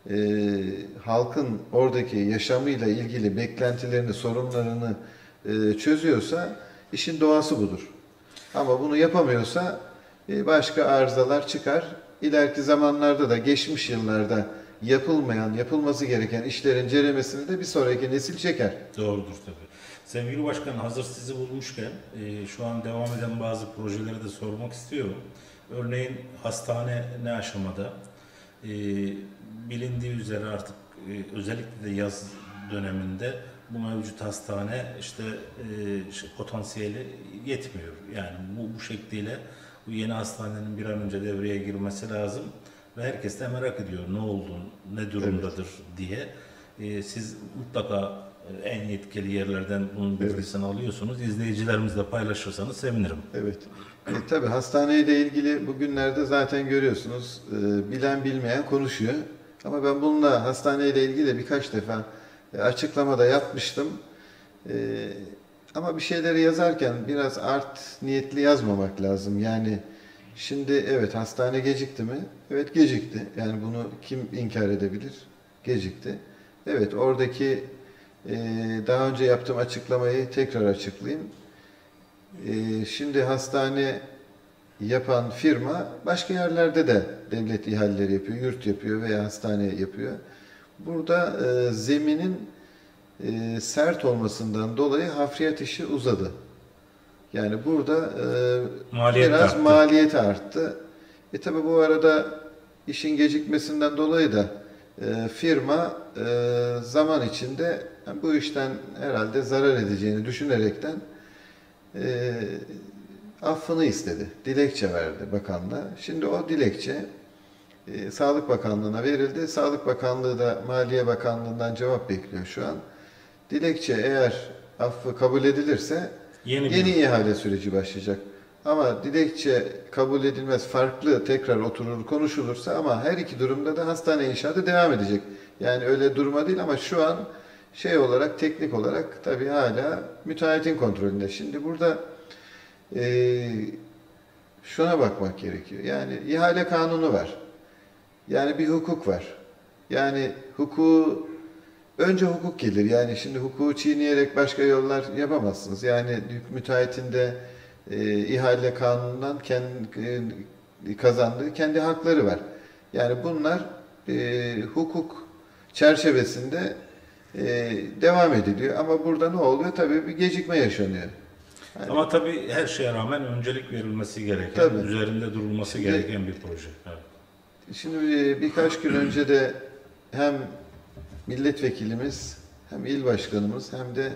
halkın oradaki yaşamıyla ilgili beklentilerini, sorunlarını çözüyorsa işin doğası budur. Ama bunu yapamıyorsa başka arızalar çıkar. İleriki zamanlarda da geçmiş yıllarda yapılmayan, yapılması gereken işlerin ceremesini de bir sonraki nesil çeker. Doğrudur tabii. Sevgili Başkan, hazır sizi bulmuşken şu an devam eden bazı projeleri de sormak istiyorum. Örneğin hastane ne aşamada? Bilindiği üzere artık özellikle de yaz döneminde bu mevcut hastane potansiyeli yetmiyor. Yani bu şekliyle bu yeni hastanenin bir an önce devreye girmesi lazım ve herkes de merak ediyor ne oldu, ne durumdadır diye. Siz mutlaka en yetkili yerlerden bunun bilgisini alıyorsunuz. İzleyicilerimizle paylaşırsanız sevinirim. Evet. Tabii hastaneyle ilgili bugünlerde zaten görüyorsunuz bilen bilmeyen konuşuyor. Ama ben bununla hastaneyle ilgili birkaç defa açıklamada yapmıştım. Ama bir şeyleri yazarken biraz art niyetli yazmamak lazım. Yani şimdi evet hastane gecikti mi? Evet gecikti. Yani bunu kim inkar edebilir? Gecikti. Evet oradaki daha önce yaptığım açıklamayı tekrar açıklayayım. Şimdi hastane yapan firma başka yerlerde de devlet ihaleleri yapıyor, yurt yapıyor veya hastane yapıyor. Burada zeminin sert olmasından dolayı hafriyat işi uzadı. Yani burada biraz maliyeti arttı. Tabi bu arada işin gecikmesinden dolayı da firma zaman içinde yani bu işten herhalde zarar edeceğini düşünerekten affını istedi. Dilekçe verdi bakanlığa. Şimdi o dilekçe Sağlık Bakanlığı'na verildi. Sağlık Bakanlığı da Maliye Bakanlığı'ndan cevap bekliyor şu an. Dilekçe eğer affı kabul edilirse yeni ihale süreci başlayacak. Ama dilekçe kabul edilmez, farklı tekrar oturur konuşulursa ama her iki durumda da hastane inşaatı devam edecek. Yani öyle duruma değil ama şu an olarak, teknik olarak tabii hala müteahhitin kontrolünde. Şimdi burada şuna bakmak gerekiyor. Yani ihale kanunu var. Yani bir hukuk var. Yani önce hukuk gelir. Yani şimdi hukuku çiğneyerek başka yollar yapamazsınız. Yani müteahhitin de ihale kanunundan kazandığı kendi hakları var. Yani bunlar hukuk çerçevesinde devam ediliyor. Ama burada ne oluyor? Tabii bir gecikme yaşanıyor. Yani, ama tabii her şeye rağmen öncelik verilmesi gereken, üzerinde durulması gereken bir proje. Evet. Şimdi birkaç gün önce de hem milletvekilimiz, hem il başkanımız, hem de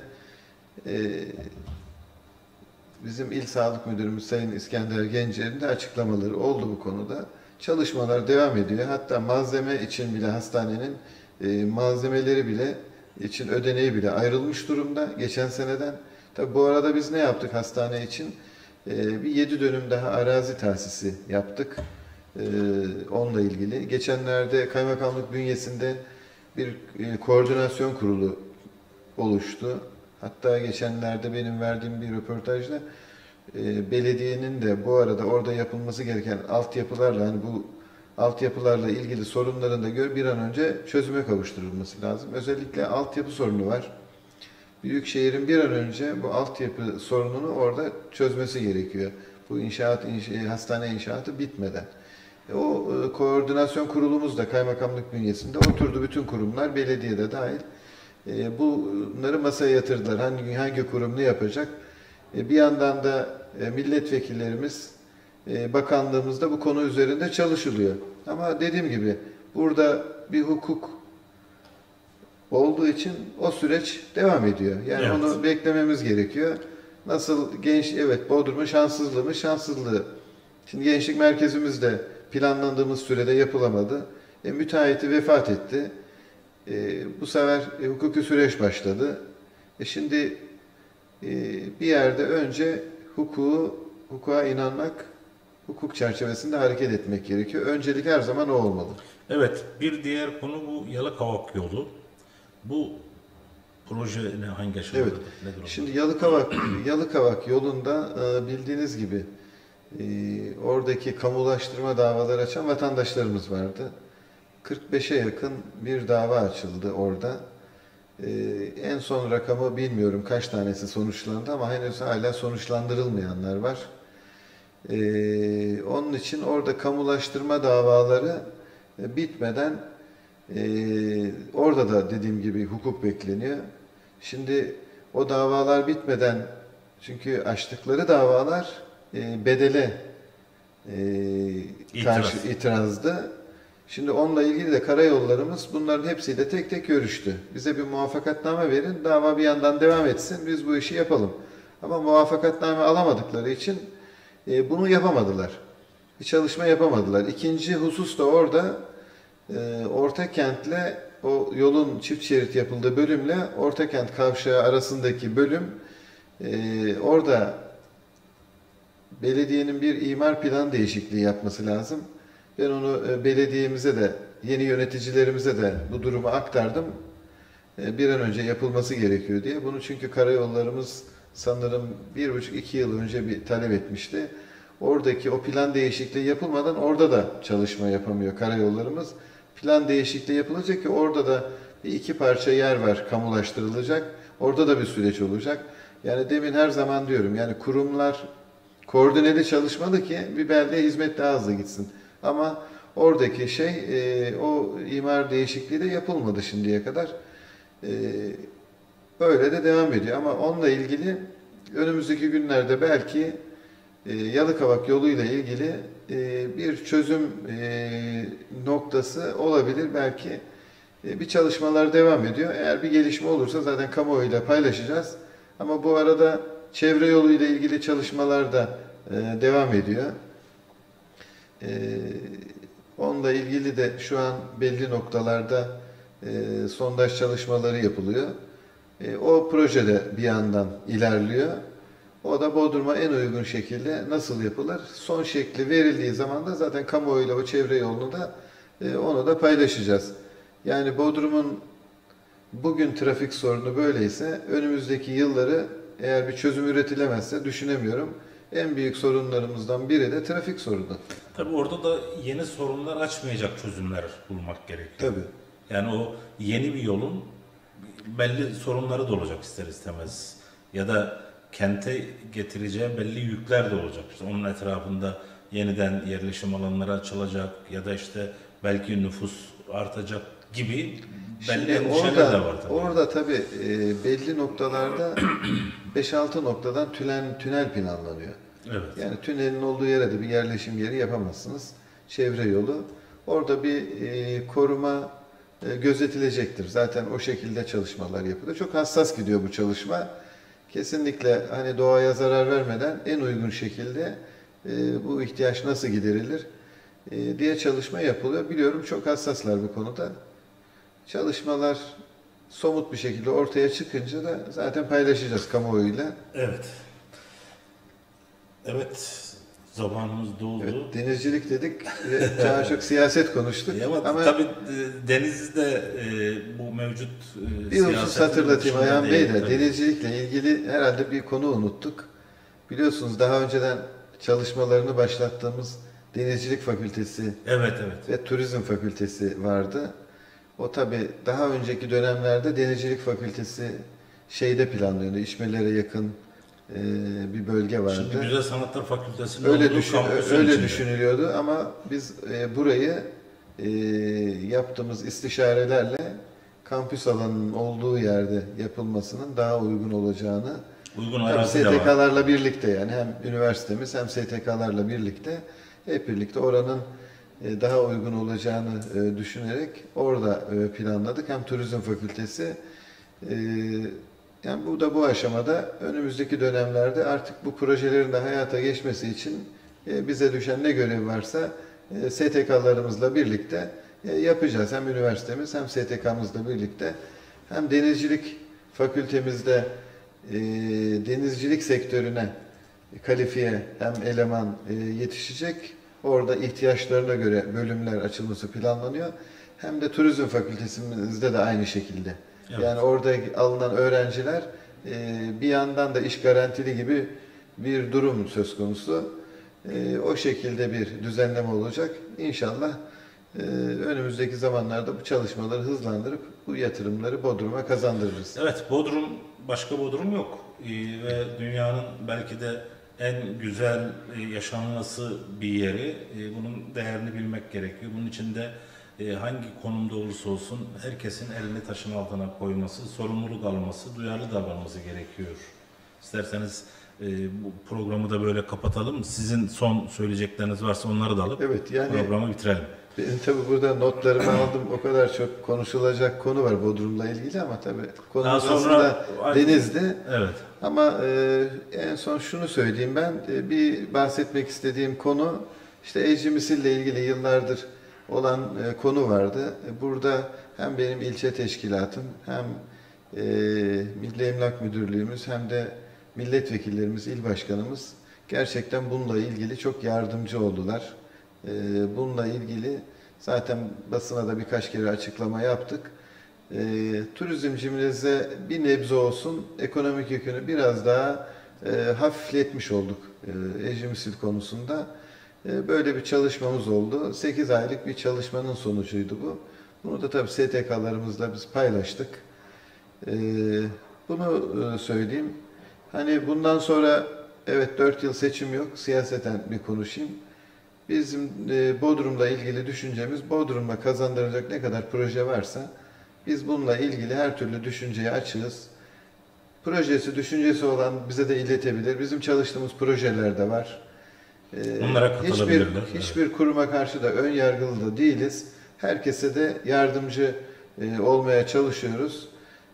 bizim il sağlık müdürümüz Sayın İskender Gencer'in de açıklamaları oldu bu konuda. Çalışmalar devam ediyor. Hatta malzeme için bile hastanenin malzemeleri bile için ödeneği bile ayrılmış durumda geçen seneden. Tabi bu arada biz ne yaptık hastane için? Bir 7 dönüm daha arazi tahsisi yaptık. Onunla ilgili. Geçenlerde kaymakamlık bünyesinde bir koordinasyon kurulu oluştu. Hatta geçenlerde benim verdiğim bir röportajda belediyenin de bu arada orada yapılması gereken altyapılarla hani bu altyapılarla ilgili sorunların da bir an önce çözüme kavuşturulması lazım. Özellikle altyapı sorunu var. Büyükşehir'in bir an önce bu altyapı sorununu orada çözmesi gerekiyor. Bu hastane inşaatı bitmeden. O koordinasyon kurulumuz da kaymakamlık bünyesinde oturdu. Bütün kurumlar, belediyede dahil. Bunları masaya yatırdılar. Hangi kurum ne yapacak? Bir yandan da milletvekillerimiz, bakanlığımızda bu konu üzerinde çalışılıyor. Ama dediğim gibi burada bir hukuk olduğu için o süreç devam ediyor. Yani evet, onu beklememiz gerekiyor. Nasıl Bodrum'un şanssızlığı mı? Şanssızlığı. Şimdi gençlik merkezimiz de planlandığımız sürede yapılamadı. Müteahhiti vefat etti. Bu sefer hukuki süreç başladı. Şimdi bir yerde önce hukuka inanmak, hukuk çerçevesinde hareket etmek gerekiyor. Öncelik her zaman o olmalı. Evet, bir diğer konu bu Yalıkavak yolu. Bu proje hangi aşamada? Evet. Şimdi Yalıkavak yolunda bildiğiniz gibi oradaki kamulaştırma davaları açan vatandaşlarımız vardı. 45'e yakın bir dava açıldı orada. En son rakamı bilmiyorum kaç tanesi sonuçlandı ama henüz hala sonuçlandırılmayanlar var. Onun için orada kamulaştırma davaları bitmeden orada da dediğim gibi hukuk bekleniyor. Şimdi o davalar bitmeden, çünkü açtıkları davalar bedele karşı itirazdı. Şimdi onunla ilgili de karayollarımız bunların hepsiyle tek tek görüştü. Bize bir muvaffakatname verin, dava bir yandan devam etsin, biz bu işi yapalım. Ama muvaffakatname alamadıkları için bunu yapamadılar. Bir çalışma yapamadılar. İkinci husus da orada Ortakent'le o yolun çift şerit yapıldığı bölümle Ortakent kavşağı arasındaki bölüm, orada belediyenin bir imar plan değişikliği yapması lazım. Ben onu belediyemize de, yeni yöneticilerimize de bu durumu aktardım. Bir an önce yapılması gerekiyor diye. Bunu çünkü karayollarımız sanırım 1,5-2 yıl önce bir talep etmişti. Oradaki o plan değişikliği yapılmadan orada da çalışma yapamıyor karayollarımız. Plan değişikliği yapılacak ki orada da bir iki parça yer var kamulaştırılacak. Orada da bir süreç olacak. Yani demin her zaman diyorum, yani kurumlar koordineli çalışmalı ki bir beldeye hizmet daha hızlı gitsin. Ama oradaki o imar değişikliği de yapılmadı şimdiye kadar. Öyle de devam ediyor. Ama onunla ilgili önümüzdeki günlerde belki Yalıkavak yoluyla ilgili bir çözüm noktası olabilir. Belki bir çalışmalar devam ediyor. Eğer bir gelişme olursa zaten kamuoyuyla paylaşacağız. Ama bu arada çevre yoluyla ilgili çalışmalar da devam ediyor. Onunla ilgili de şu an belli noktalarda sondaj çalışmaları yapılıyor. O projede bir yandan ilerliyor. O da Bodrum'a en uygun şekilde nasıl yapılır? Son şekli verildiği zaman da zaten kamuoyuyla o çevre yolunu da onu da paylaşacağız. Yani Bodrum'un bugün trafik sorunu böyleyse önümüzdeki yılları eğer bir çözüm üretilemezse düşünemiyorum. En büyük sorunlarımızdan biri de trafik sorunu. Tabii orada da yeni sorunlar açmayacak çözümler bulmak gerekiyor. Tabii. Yani o yeni bir yolun belli sorunları da olacak ister istemez. Ya da kente getireceği belli yükler de olacak. İşte onun etrafında yeniden yerleşim alanları açılacak ya da işte belki nüfus artacak gibi belli endişeler de var tabii. Orada tabii belli noktalarda 5-6 noktadan tünel planlanıyor. Evet. Yani tünelin olduğu yere de bir yerleşim yeri yapamazsınız. Çevre yolu. Orada bir koruma gözetilecektir. Zaten o şekilde çalışmalar yapılıyor. Çok hassas gidiyor bu çalışma. Kesinlikle hani doğaya zarar vermeden en uygun şekilde bu ihtiyaç nasıl giderilir diye çalışma yapılıyor. Biliyorum çok hassaslar bu konuda. Çalışmalar somut bir şekilde ortaya çıkınca da zaten paylaşacağız kamuoyuyla. Evet. Evet. Zamanımız doldu. Evet, denizcilik dedik ve daha çok siyaset konuştuk. Ama tabii Denizli'de bu mevcut bir husus hatırlatayım Ayhan Bey de, denizcilikle ilgili herhalde bir konu unuttuk. Biliyorsunuz daha önceden çalışmalarını başlattığımız Denizcilik Fakültesi ve Turizm Fakültesi vardı. O tabii daha önceki dönemlerde Denizcilik Fakültesi planlıyordu, İçmelere yakın bir bölge vardı. Şimdi Güzel Sanatlar Fakültesi'nin öyle düşünülüyordu ama biz burayı yaptığımız istişarelerle kampüs alanının olduğu yerde yapılmasının daha uygun olacağını, STK'larla birlikte, yani hem üniversitemiz hem STK'larla birlikte hep birlikte oranın daha uygun olacağını düşünerek orada planladık. Hem Turizm Fakültesi, yani bu aşamada önümüzdeki dönemlerde artık bu projelerin de hayata geçmesi için bize düşen ne görev varsa STK'larımızla birlikte yapacağız. Hem üniversitemiz hem STK'mızla birlikte hem denizcilik fakültemizde denizcilik sektörüne kalifiye hem eleman yetişecek. Orada ihtiyaçlarına göre bölümler açılması planlanıyor. Hem de turizm fakültesimizde de aynı şekilde. Evet. Yani orada alınan öğrenciler bir yandan da iş garantili gibi bir durum söz konusu. O şekilde bir düzenleme olacak. İnşallah Önümüzdeki zamanlarda bu çalışmaları hızlandırıp bu yatırımları Bodrum'a kazandırırız. Evet, Bodrum, başka Bodrum yok. Ve dünyanın belki de en güzel yaşanması bir yeri. Bunun değerini bilmek gerekiyor. Bunun için de hangi konumda olursa olsun herkesin elini taşın altına koyması, sorumluluk alması, duyarlı davranması gerekiyor. İsterseniz bu programı da böyle kapatalım. Sizin son söyleyecekleriniz varsa onları da alıp Evet, yani programı bitirelim. benim tabii burada notlarımı aldım. O kadar çok konuşulacak konu var Bodrum'la ilgili ama tabii konumuz Daha sonra aslında Denizli. evet. Ama en son şunu söyleyeyim ben. Bir bahsetmek istediğim konu işte Ecimisil ile ilgili yıllardır olan konu vardı. Burada hem benim ilçe teşkilatım hem Milli Emlak Müdürlüğümüz hem de milletvekillerimiz, il başkanımız gerçekten bununla ilgili çok yardımcı oldular. Bununla ilgili zaten basına da birkaç kere açıklama yaptık. Turizmcimize bir nebze olsun ekonomik yükünü biraz daha hafifletmiş olduk Ecimisil konusunda. Böyle bir çalışmamız oldu. 8 aylık bir çalışmanın sonucuydu bu. Bunu da tabii STK'larımızla biz paylaştık. Bunu söyleyeyim. Hani bundan sonra evet 4 yıl seçim yok. Siyaseten bir konuşayım. Bizim Bodrum'la ilgili düşüncemiz, Bodrum'a kazandıracak ne kadar proje varsa biz bununla ilgili her türlü düşünceye açığız. Projesi, düşüncesi olan bize de iletebilir. Bizim çalıştığımız projeler de var. Onlara katılabilirler. Hiçbir kuruma karşı da ön yargılı da değiliz. Herkese de yardımcı olmaya çalışıyoruz.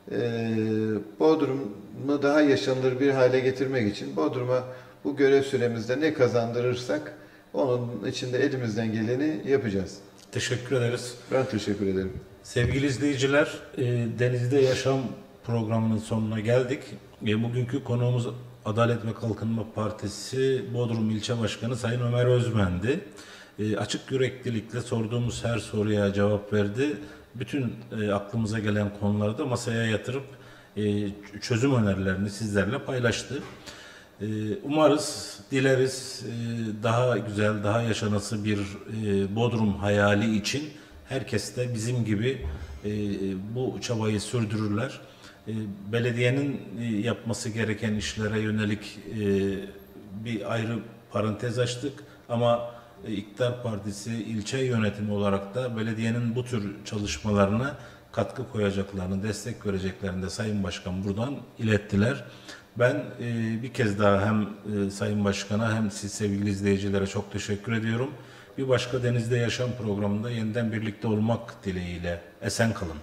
Bodrum'u daha yaşanılır bir hale getirmek için Bodrum'a bu görev süremizde ne kazandırırsak onun için de elimizden geleni yapacağız. Teşekkür ederiz. Ben teşekkür ederim. Sevgili izleyiciler, Denizde Yaşam programının sonuna geldik. Bugünkü konuğumuz Adalet ve Kalkınma Partisi Bodrum İlçe Başkanı Sayın Ömer Özmen'di. Açık yüreklilikle sorduğumuz her soruya cevap verdi. Bütün aklımıza gelen konuları da masaya yatırıp çözüm önerilerini sizlerle paylaştı. Umarız, dileriz daha güzel, daha yaşanası bir Bodrum hayali için herkes de bizim gibi bu çabayı sürdürürler. Belediyenin yapması gereken işlere yönelik bir ayrı parantez açtık ama İktidar Partisi ilçe yönetimi olarak da belediyenin bu tür çalışmalarına katkı koyacaklarını, destek vereceklerini de Sayın Başkan buradan ilettiler. Ben bir kez daha hem Sayın Başkan'a hem siz sevgili izleyicilere çok teşekkür ediyorum. Bir başka Denizde Yaşam programında yeniden birlikte olmak dileğiyle. Esen kalın.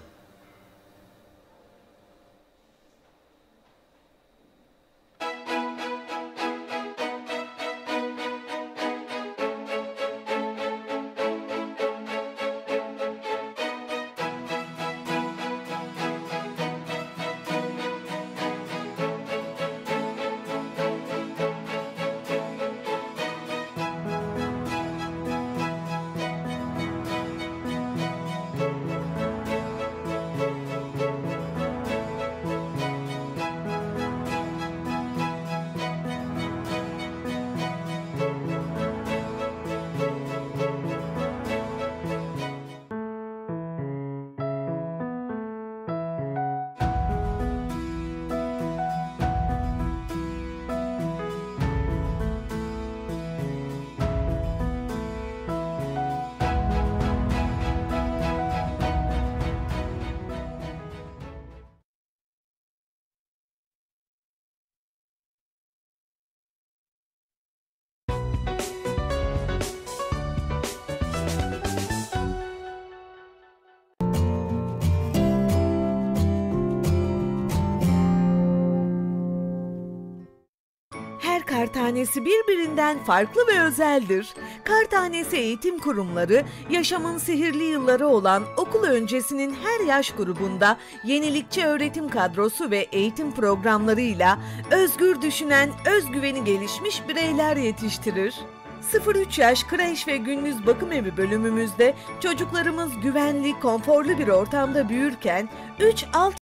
Kar tanesi birbirinden farklı ve özeldir. Kar tanesi eğitim kurumları, yaşamın sihirli yılları olan okul öncesinin her yaş grubunda yenilikçi öğretim kadrosu ve eğitim programlarıyla özgür düşünen, özgüveni gelişmiş bireyler yetiştirir. 0-3 yaş kreş ve gündüz bakım evi bölümümüzde çocuklarımız güvenli, konforlu bir ortamda büyürken 3-6